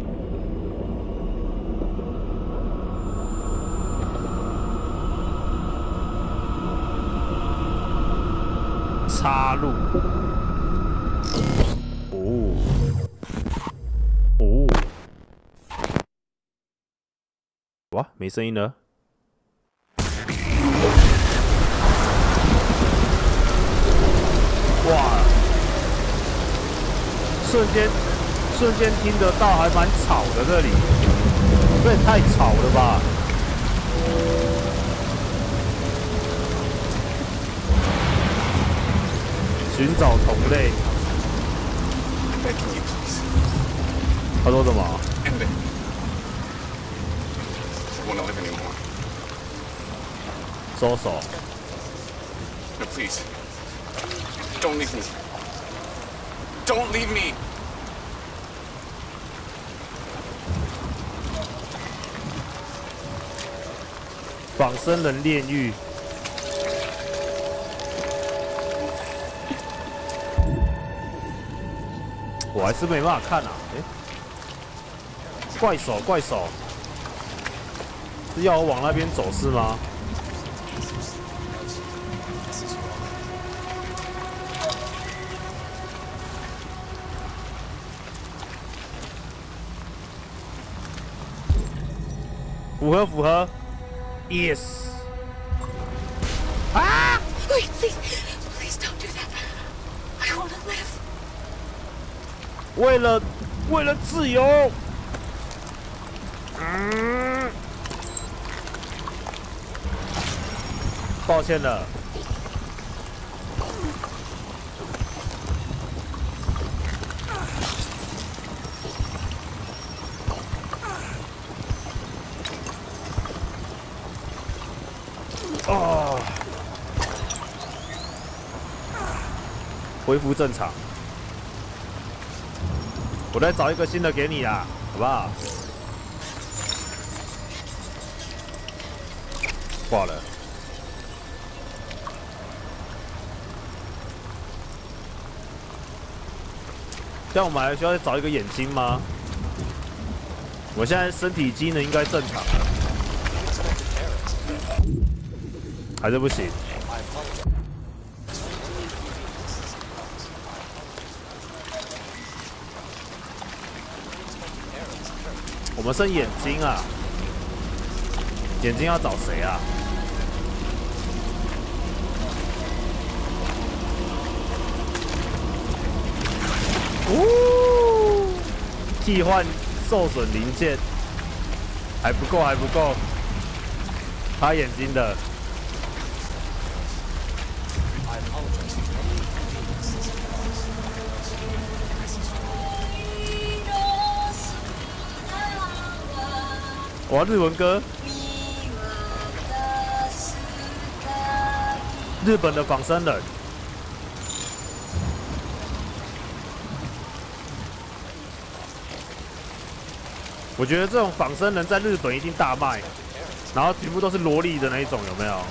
插入，哦，哦，哇，没声音了。 哇！瞬间，瞬间听得到，还蛮吵的。这里，这也太吵了吧！寻找同类。他说什么？收手。 No, please. Don't leave me. Don't leave me. 仿生人炼狱。我还是没办法看啊！哎、欸，怪手，怪手，是要我往那边走是吗？符合，符合。Yes. 啊 Wait, please, please don't do that. I want to live. 为了，为了自由。嗯。抱歉了。哦，恢复正常。我再找一个新的给你啦，好不好？挂了。这样我们还需要再找一个眼睛吗？我现在身体机能应该正常了。还是不行。我们剩眼睛啊，眼睛要找谁啊？哦，替换受损零件还不够，还不够。他眼睛的。哇，日文歌，日本的仿生人，我觉得这种仿生人在日本一定大卖，然后全部都是萝莉的那一种，有没有？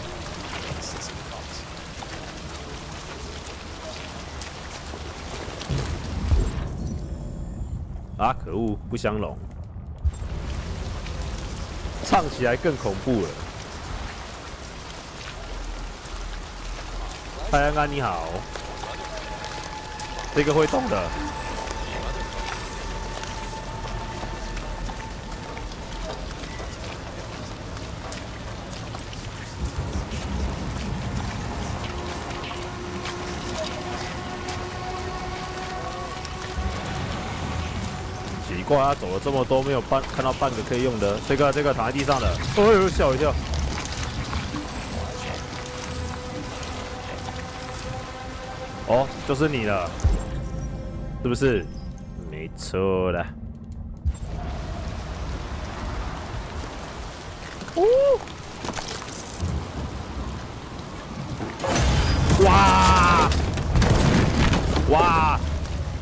啊，可恶，不相容。唱起来更恐怖了。嗨，安安你好，这个会动的。奇怪，他走了这么多，没有半看到半个可以用的。这个这个躺在地上的，哎呦吓我一跳！哦，就是你了，是不是？没错啦。哦！哇！哇！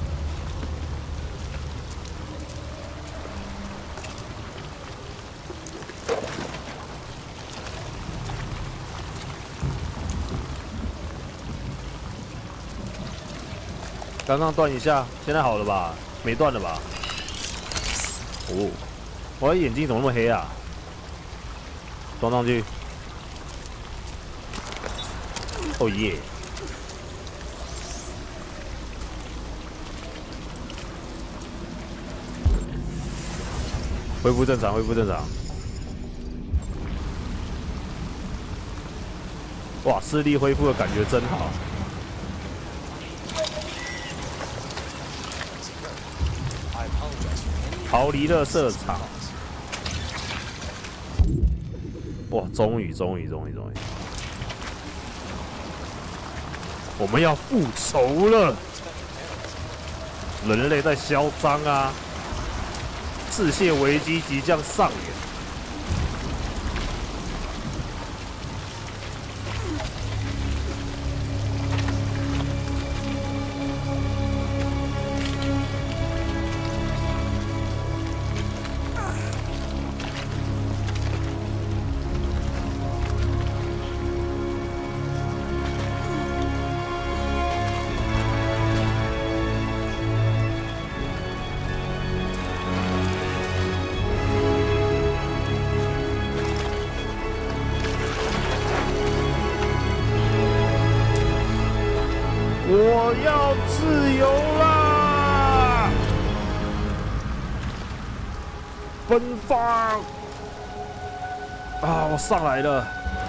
刚刚断一下，现在好了吧？没断了吧？哦，我的眼睛怎么那么黑啊？装上去。哦耶！恢复正常，恢复正常。哇，视力恢复的感觉真好。逃离垃圾场！哇，终于，终于，终于，终于，我们要复仇了！人类在嚣张啊！世界危机即将上演。 我要自由啦！奔放！啊，我上来了。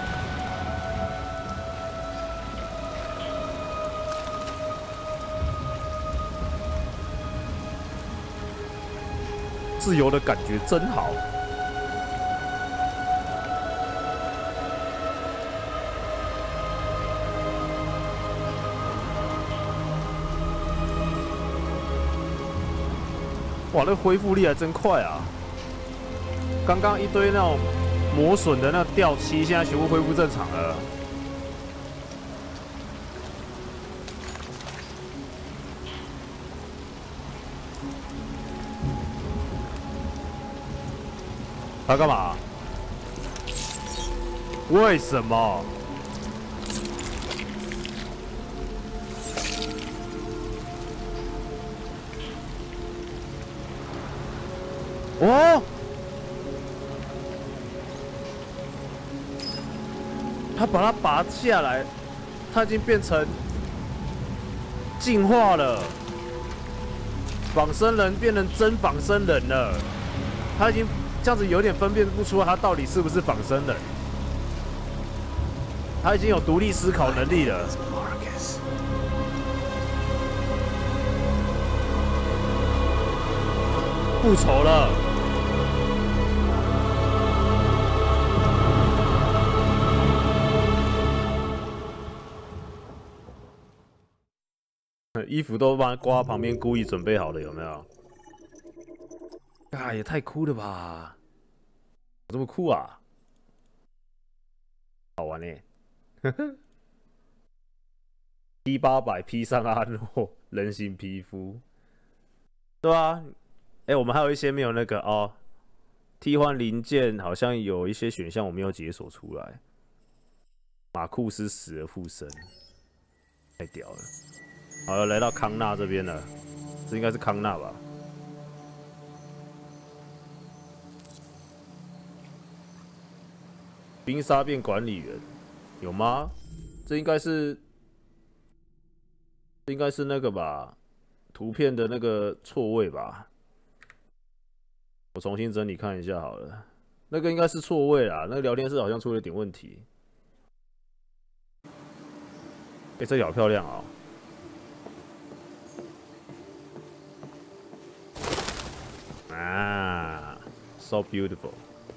自由的感觉真好。哇，那恢复力还真快啊！刚刚一堆那种磨损的那掉漆，现在全部恢复正常了。他干嘛？为什么？哦，他把它拔下来，他已经变成进化了，仿生人变成真仿生人了，他已经。这样子有点分辨不出他到底是不是仿生人，他已经有独立思考能力了。复仇了。衣服都帮他挂旁边，故意准备好的，有没有？啊，也太酷了吧！这么酷啊，好玩呢、欸！呵呵 P 八百 P 上阿诺人形皮肤，对啊，哎、欸，我们还有一些没有那个哦，替换零件好像有一些选项我没有解锁出来。马库斯死而复生，太屌了！好了，来到康纳这边了，这应该是康纳吧？冰沙变管理员有吗？这应该是，这应该是那个吧？图片的那个错位吧？我重新整理看一下好了。那个应该是错位啦，那个聊天室好像出了点问题。哎、欸，这里好漂亮哦！啊 ，so beautiful。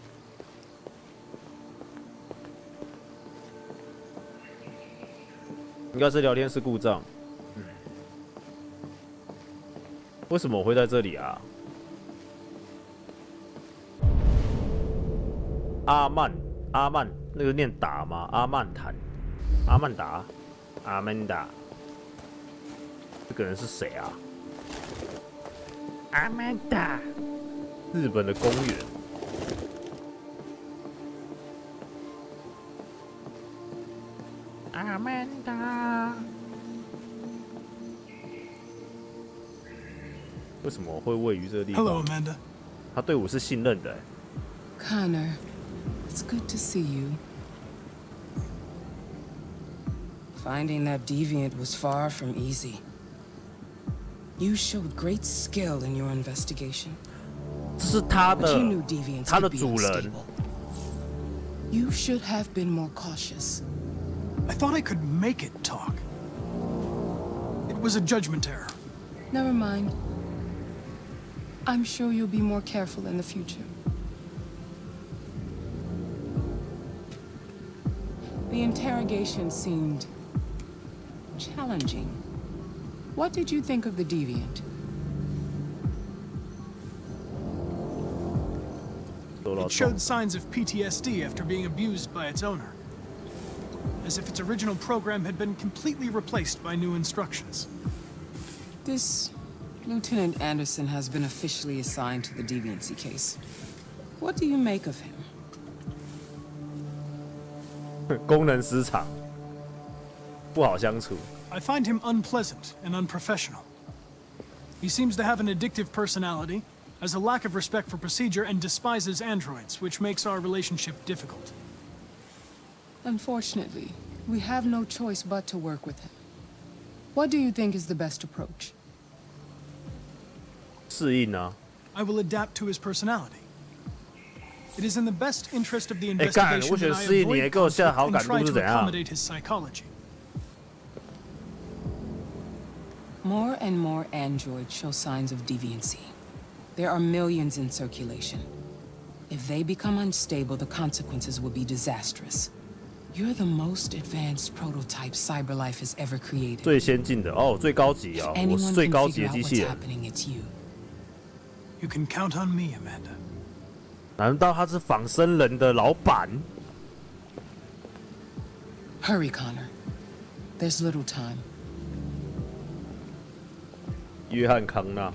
应该是聊天室故障。为什么我会在这里啊？阿曼，阿曼，那个念达吗？阿曼坦，阿曼达，阿曼达，这个人是谁啊？阿曼达，日本的公园。阿曼达，为什么会位于这个地方 ？Hello, Amanda. 他对我是信任的。 Connor, it's good to see you. Finding that deviant was far from easy. You showed great skill in your investigation. 这是他的， But you knew deviants 他的 could be 主人。 unstable. You should have been more cautious. I thought I could make it talk. It was a judgment error. Never mind. I'm sure you'll be more careful in the future. The interrogation seemed challenging. What did you think of the deviant? It showed signs of P T S D after being abused by its owner. As if its original program had been completely replaced by new instructions. This Lieutenant Anderson has been officially assigned to the deviancy case. What do you make of him? 功能失常，不好相处。 I find him unpleasant and unprofessional. He seems to have an addictive personality, has a lack of respect for procedure, and despises androids, which makes our relationship difficult. Unfortunately, we have no choice but to work with him. What do you think is the best approach? 适应啊。 I will adapt to his personality. It is in the best interest of the 哎干， investigation 我选 that I 适应，你也 avoid 给我下 conflict 好 and 感度 try 是 to 怎样？ accommodate his psychology. More and more androids show signs of deviancy. There are millions in circulation. If they become unstable, the consequences will be disastrous. You're the most advanced prototype CyberLife has ever created. 最先进的哦，最高级啊， If 我是 anyone 最 can 高级 figure 的 out 机 what's 器人。 happening, it's you. You can count on me, Amanda. 难道他是仿生人的老板？ Hurry, Connor. There's little time. 约翰康纳。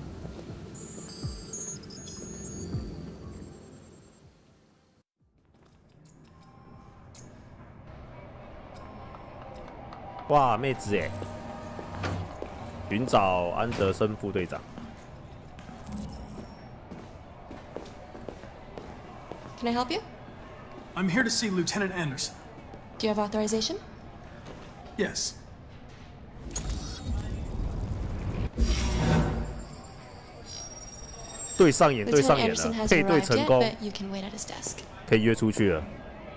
哇，妹子哎！寻找安德森副队长。 Can I help you? I'm here to see Lieutenant Anderson. Do you have authorization? Yes. 对上眼，对 Lieutenant 上眼 Anderson 了， has 配对 arrived 成 yet, 功， but you can wait at his desk. 可以约出去了。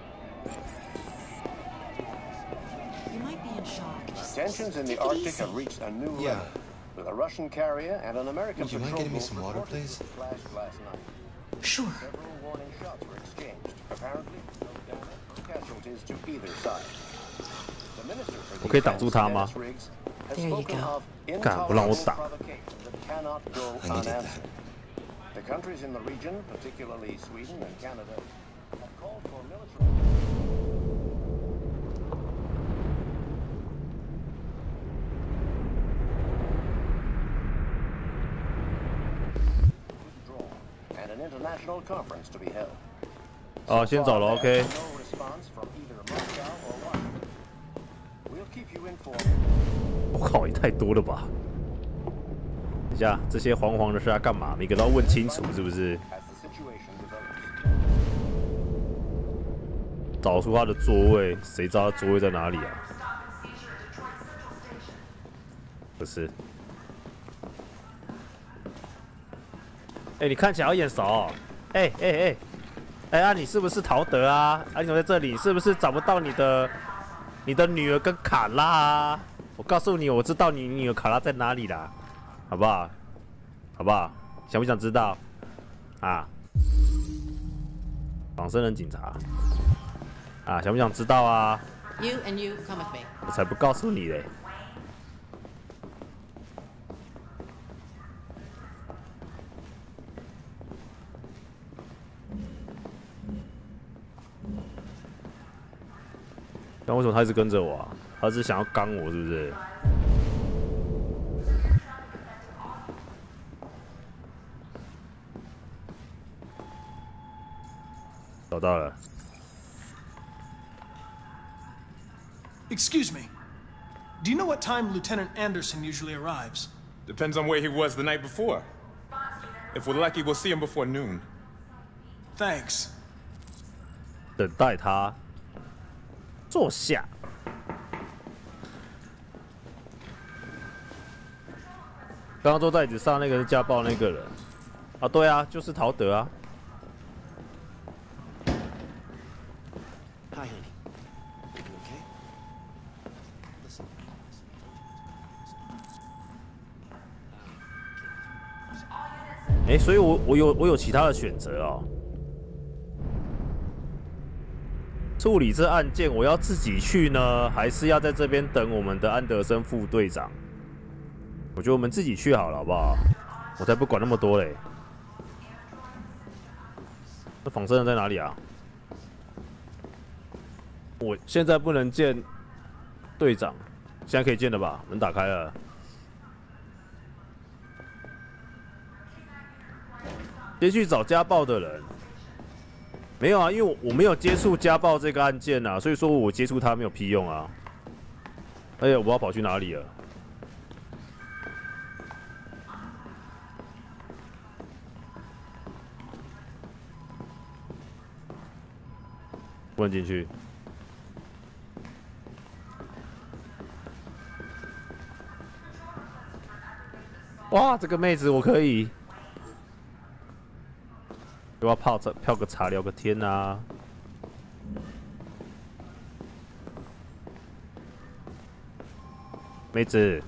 You might be in shock. Tensions in the Arctic have reached a new Yeah. level, with a Russian carrier and an American Would you mind patrol getting me boat some water, reported to please? have flashed last night. Sure. Several warning shots were exchanged. Apparently, no damage or casualties to either side. The minister for 我可以挡住他吗？ Dennis Riggs has There you spoken go. of 干，不让我 intolerable 挡。 provocation that cannot go I needed that. unanswered. The countries in the region, particularly Sweden and Canada, have called for military. Withdrawal and an international conference to be held. 哦，先走了 ，OK。 No response from either Moscow or Washington. We'll keep you informed. 我靠，也太多了吧！等一下，这些黄黄的是要干嘛？每个都要问清楚，是不是？ as the situation develops. 找出他的座位，谁知道他座位在哪里啊？不是。哎、欸，你看起来好眼熟、哦。哎哎哎，哎啊，你是不是陶德啊？啊，你怎么在这里？是不是找不到你的你的女儿跟卡拉啊？我告诉你，我知道你女儿卡拉在哪里啦，好不好？好不好？想不想知道？啊？仿生人警察。啊，想不想知道啊？ You and you come with me. 我才不告诉你嘞！但为什么他一直跟着我啊？他是想要刚我是不是？找到了。 Excuse me. Do you know what time Lieutenant Anderson usually arrives? Depends on where he was the night before. If we're lucky, we'll see him before noon. Thanks. 等待他坐下。刚刚坐在椅子上那个是家暴那个人啊，对啊，就是陶德啊。 Hi, honey. You okay? Listen. 哎、欸，所以我我有我有其他的选择哦。处理这案件，我要自己去呢，还是要在这边等我们的安德森副队长？我觉得我们自己去好了，好不好？我才不管那么多嘞。那仿生人在哪里啊？我现在不能见队长，现在可以见了吧？门打开了。先去找家暴的人。没有啊，因为我我没有接触家暴这个案件啊，所以说我接触他没有屁用啊。而且我不知道跑去哪里了。不能进去。 哇，这个妹子我可以。又要泡茶泡个茶聊个天啊！妹子，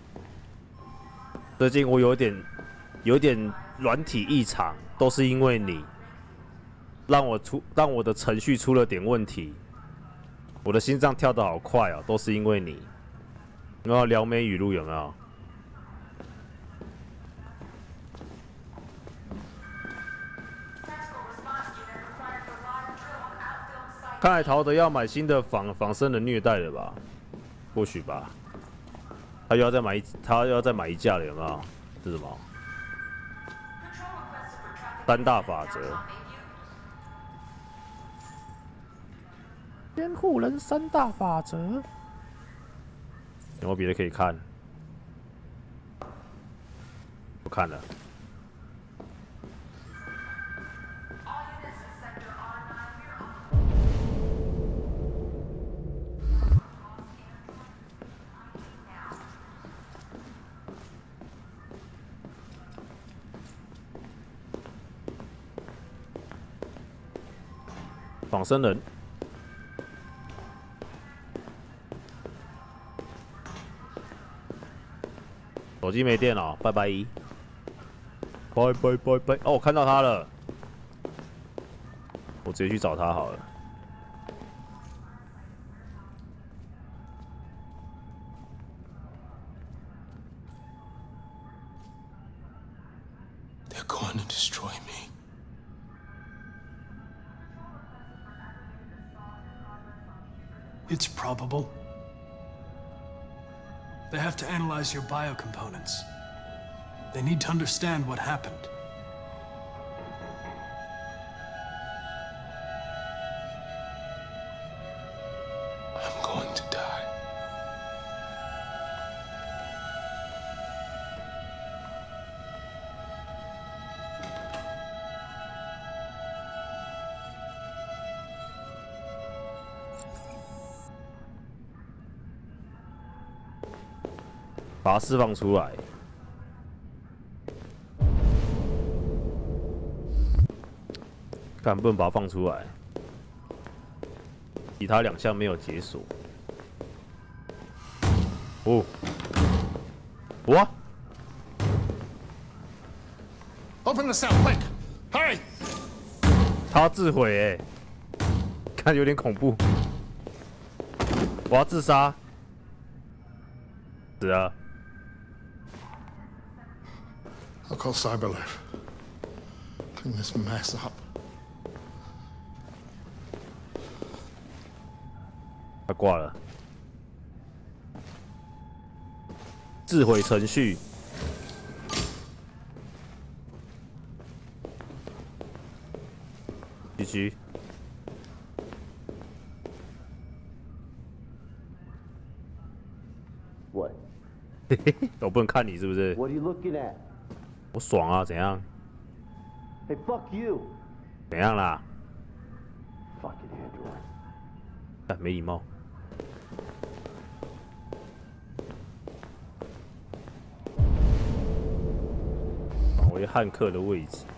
最近我有点有点软体异常，都是因为你让我出让我的程序出了点问题，我的心脏跳得好快哦，都是因为你。有没有撩妹语录？有没有？看来陶德要买新的仿仿生人虐待了吧？或许吧。他又要再买一，他又要再买一架了，有没有？是什么？三大法则。监护人三大法则。有没有别的可以看？不看了。仿生人，手机没电了，拜拜，拜拜拜拜。哦，我看到他了，我直接去找他好了。 They're going to destroy me. It's probable. They have to analyze your biocomponents. They need to understand what happened. I'm going to die. "把它释放出来。看不能把它放出来。其他两项没有解锁。哦，哇 Open the cell, quick! Hurry! 他要自毁哎，看有点恐怖。我要自杀。死了。 I'll call Cyberlife. Clean this mess up. 他挂了。自毁程序。G G。 What？ 我不能看你是不是？ What are you looking at？ 我爽啊，怎样？ Hey, fuck you！ 怎样啦？ Fucking android！ 哎，没礼貌。返回汉克的位置。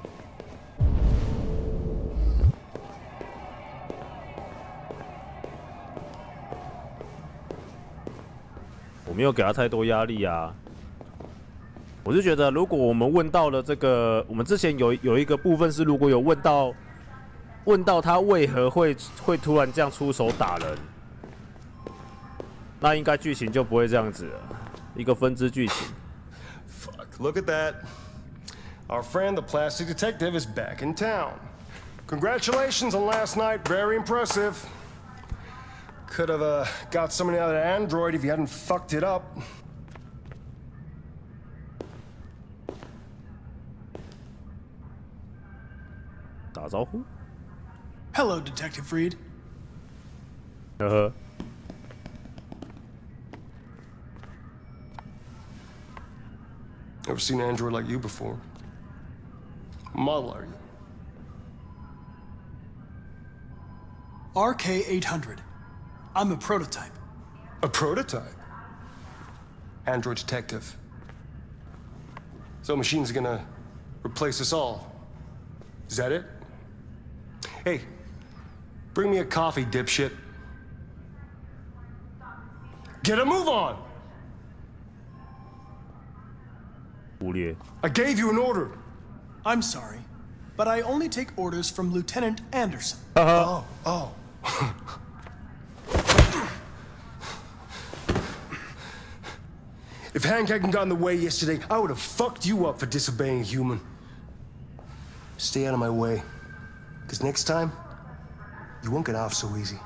我没有给他太多压力啊。 我是觉得，如果我们问到了这个，我们之前有有一个部分是，如果有问到，问到他为何会会突然这样出手打人，那应该剧情就不会这样子了，一个分支剧情。 Fuck, look at that. Our friend the plastic detective is back in town. Congratulations on last night, very impressive. Could have uh, got somebody out of the android if you hadn't fucked it up. 打招呼。 Hello, Detective Freed. 呵呵。 Never seen an android like you before. Model are you? R K eight hundred. I'm a prototype. A prototype? Android detective. So machines are gonna replace us all. Is that it? Hey, bring me a coffee, dipshit. Get a move on! I gave you an order. I'm sorry, but I only take orders from Lieutenant Anderson. Uh-huh. Oh, oh. If Hank hadn't gotten in the way yesterday, I would have fucked you up for disobeying a human. Stay out of my way, because next time, you won't get off so easy.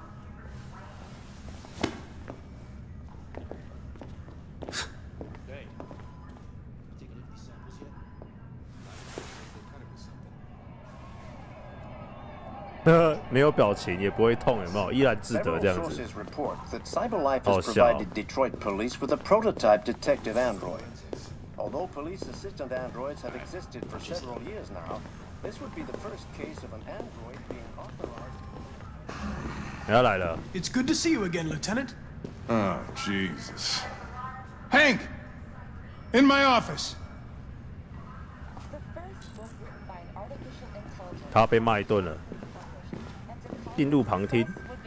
没有表情，也不会痛，有没有？依然自得这样子。 Sources report that CyberLife has provided Detroit police with a prototype detective android. Although police assistant androids have existed for several years now, this would be the first case of an android being authorized. 人家来了。 It's good to see you again, Lieutenant. Oh, Jesus. Hank! In my office. 他被骂一顿了。 进入旁听。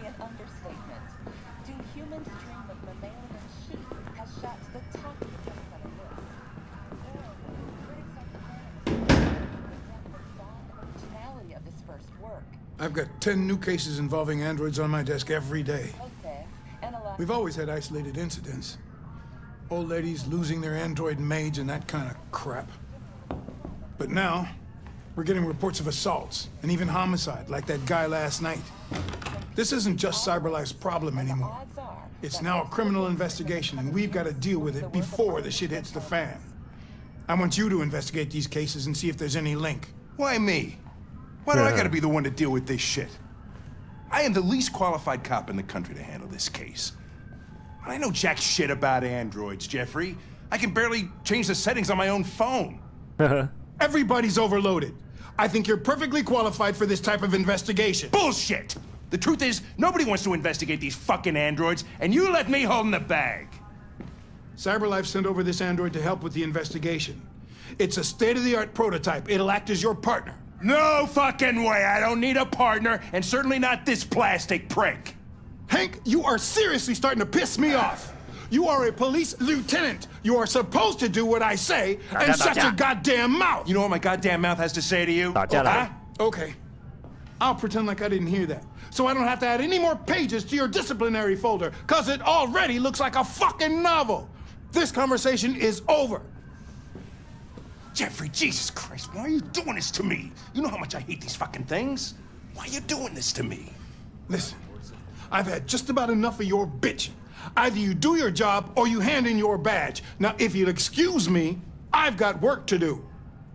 I've got ten new cases involving androids on my desk every day. We've always had isolated incidents. Old ladies losing their android maids and that kind of crap. But now, we're getting reports of assaults and even homicide, like that guy last night. This isn't just CyberLife's problem anymore. It's now a criminal investigation, and we've got to deal with it before the shit hits the fan. I want you to investigate these cases and see if there's any link. Why me? Why do I gotta be the one to deal with this shit? I am the least qualified cop in the country to handle this case. I know jack shit about androids, Jeffrey. I can barely change the settings on my own phone. Everybody's overloaded. I think you're perfectly qualified for this type of investigation. Bullshit! The truth is, nobody wants to investigate these fucking androids, and you left me holding the bag. CyberLife sent over this android to help with the investigation. It's a state-of-the-art prototype. It'll act as your partner. No fucking way! I don't need a partner, and certainly not this plastic prick. Hank, you are seriously starting to piss me off. You are a police lieutenant. You are supposed to do what I say and shut your goddamn mouth. You know what my goddamn mouth has to say to you? Okay. Okay. I'll pretend like I didn't hear that, so I don't have to add any more pages to your disciplinary folder, because it already looks like a fucking novel. This conversation is over. Jeffrey, Jesus Christ, why are you doing this to me? You know how much I hate these fucking things. Why are you doing this to me? Listen, I've had just about enough of your bitching. Either you do your job or you hand in your badge. Now, if you'll excuse me, I've got work to do.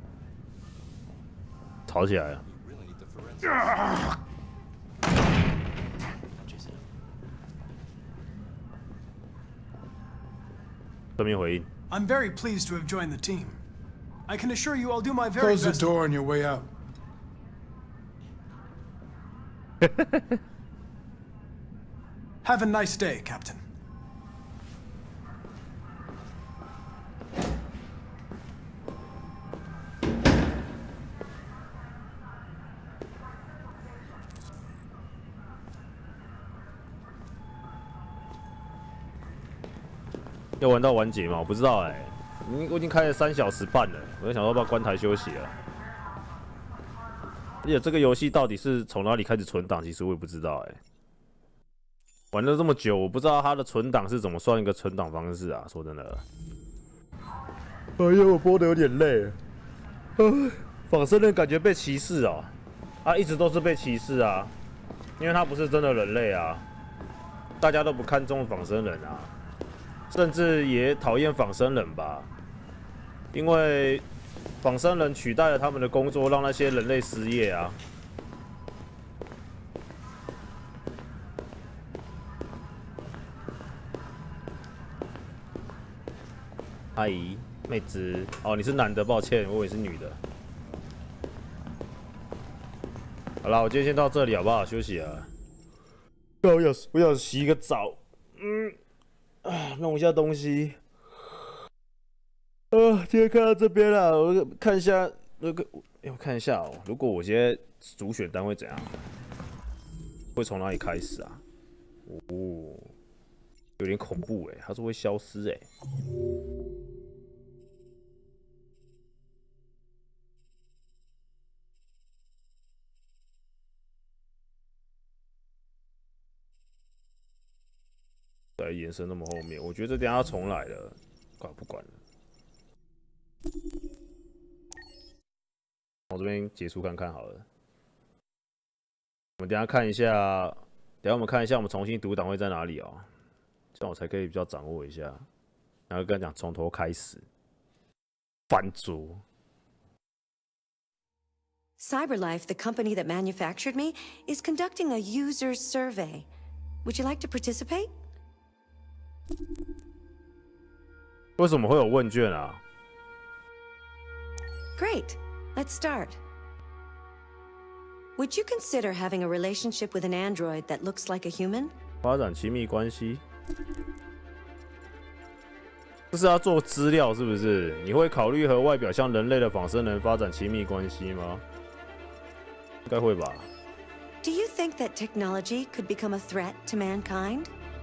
吵起来了。正面回应。 I'm very pleased to have joined the team. I can assure you I'll do my very Close best. the door on your way out. Have a nice day, Captain. .要玩到完结吗？我不知道哎、欸，我已经开了三小时半了，我在想要不要关台休息了。而且这个游戏到底是从哪里开始存档，其实我也不知道哎、欸。玩了这么久，我不知道它的存档是怎么算一个存档方式啊！说真的，哎呀，我播的有点累了。呃，仿生人感觉被歧视哦，他、啊、一直都是被歧视啊，因为他不是真的人类啊，大家都不看重仿生人啊。 甚至也讨厌仿生人吧，因为仿生人取代了他们的工作，让那些人类失业啊。阿姨，妹子，哦，你是男的，抱歉，我以为是女的。好啦，我今天先到这里好不好？休息啊。我想，我想洗个澡，嗯。 啊，弄一下东西。 呃，今天看到这边了，我看一下那个，哎，我看一下哦，如果我今天主选单会怎样？会从哪里开始啊？哦，有点恐怖哎，他说会消失哎。再延伸那么后面，我觉得这等一下要重来了，管不管了？我这边结束看看好了。我们等一下看一下，等一下我们看一下我们重新读档会在哪里哦，这样我才可以比较掌握一下。然后跟他讲从头开始，翻桌。 CyberLife, the company that manufactured me, is conducting a user survey. Would you like to participate? 为什么会有问卷啊？ Great. Let's start. Would you consider having a relationship with an android that looks like a human? 发展亲密关系，这是要做资料是不是？你会考虑和外表像人类的仿生人发展亲密关系吗？应该会吧。 Do you think that technology could become a threat to mankind?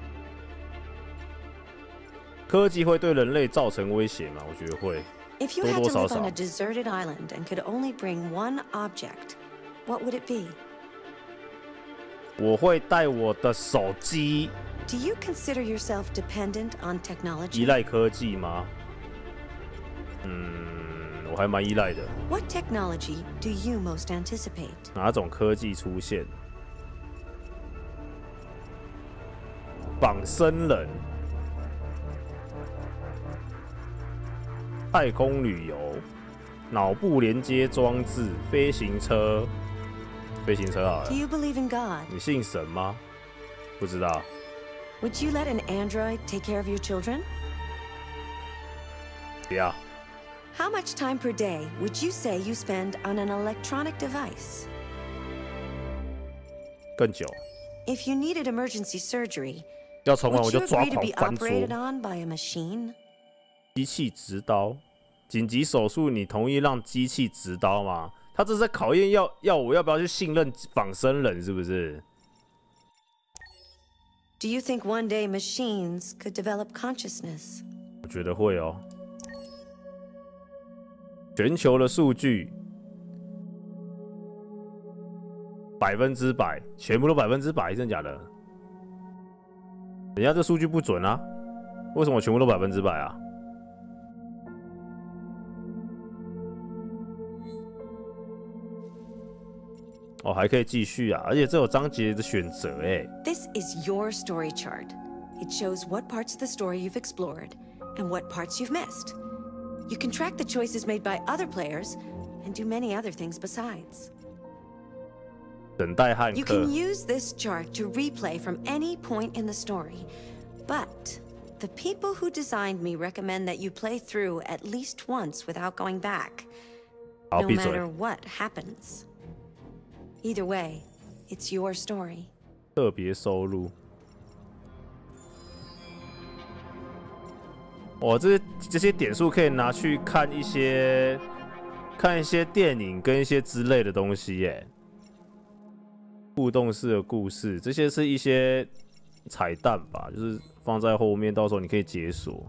科技会对人类造成威胁吗？我觉得会， If you 多 had 多 to 少 live on 少 a。deserted island and could only bring one object, what would it be? 我会带我的手机。 Do you consider yourself dependent on 依 technology? 赖科技吗？嗯，我还蛮依赖的。 What technology do you most anticipate? 哪种科技出现？仿生人、太空旅游、脑部连接装置、飞行车。飞行车好了 Do。you believe in God? 你信神吗？不知道。 Would you let an android take care of your children? 不要。 How much time per day would you say you spend on an electronic device? 更久。 If you needed emergency surgery, 要重玩我 would 就 you 抓 agree to 狂 be 翻 operated 桌。 on by a machine? 机器执刀，紧急手术，你同意让机器执刀吗？他这是在考验要要我要不要去信任仿生人，是不是？ Do you think one day machines could develop consciousness? 我觉得会哦。全球的数据百分之百，全部都百分之百，真的假的？人家这数据不准啊，为什么全部都百分之百啊？哦，还可以继续啊，而且这有章节的选择哎。 This is your story chart. It shows what parts of the story you've explored and what parts you've missed. You can track the choices made by other players and do many other things besides. 等待汉 You 克 can， use this chart to replay from any point in the story, but the people who designed me recommend that you play through at least once without going back, 好 no 闭嘴。 matter what happens. Either way, it's your story. 特别收入。哦，这些这些点数可以拿去看一些看一些电影跟一些之类的东西耶。互动式的故事，这些是一些彩蛋吧，就是放在后面，到时候你可以解锁。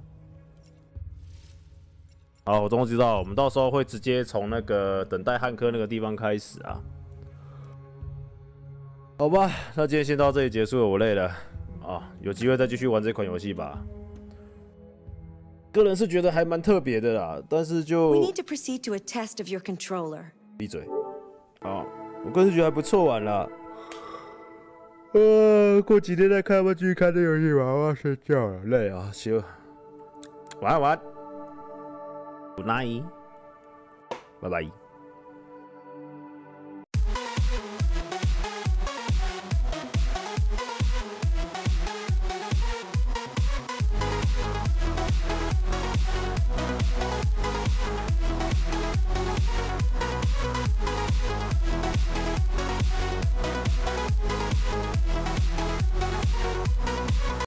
好，我终于知道，我们到时候会直接从那个等待汉克那个地方开始啊。好吧，那今天先到这里结束了，我累了啊，有机会再继续玩这款游戏吧。个人是觉得还蛮特别的啦，但是就 We need to proceed to a test of your controller. 闭嘴。好，我个人是觉得还不错玩啦。呃，过几天再看，要继续看这游戏吧，我要睡觉了，累啊，休。晚安，晚安。Good night，拜拜。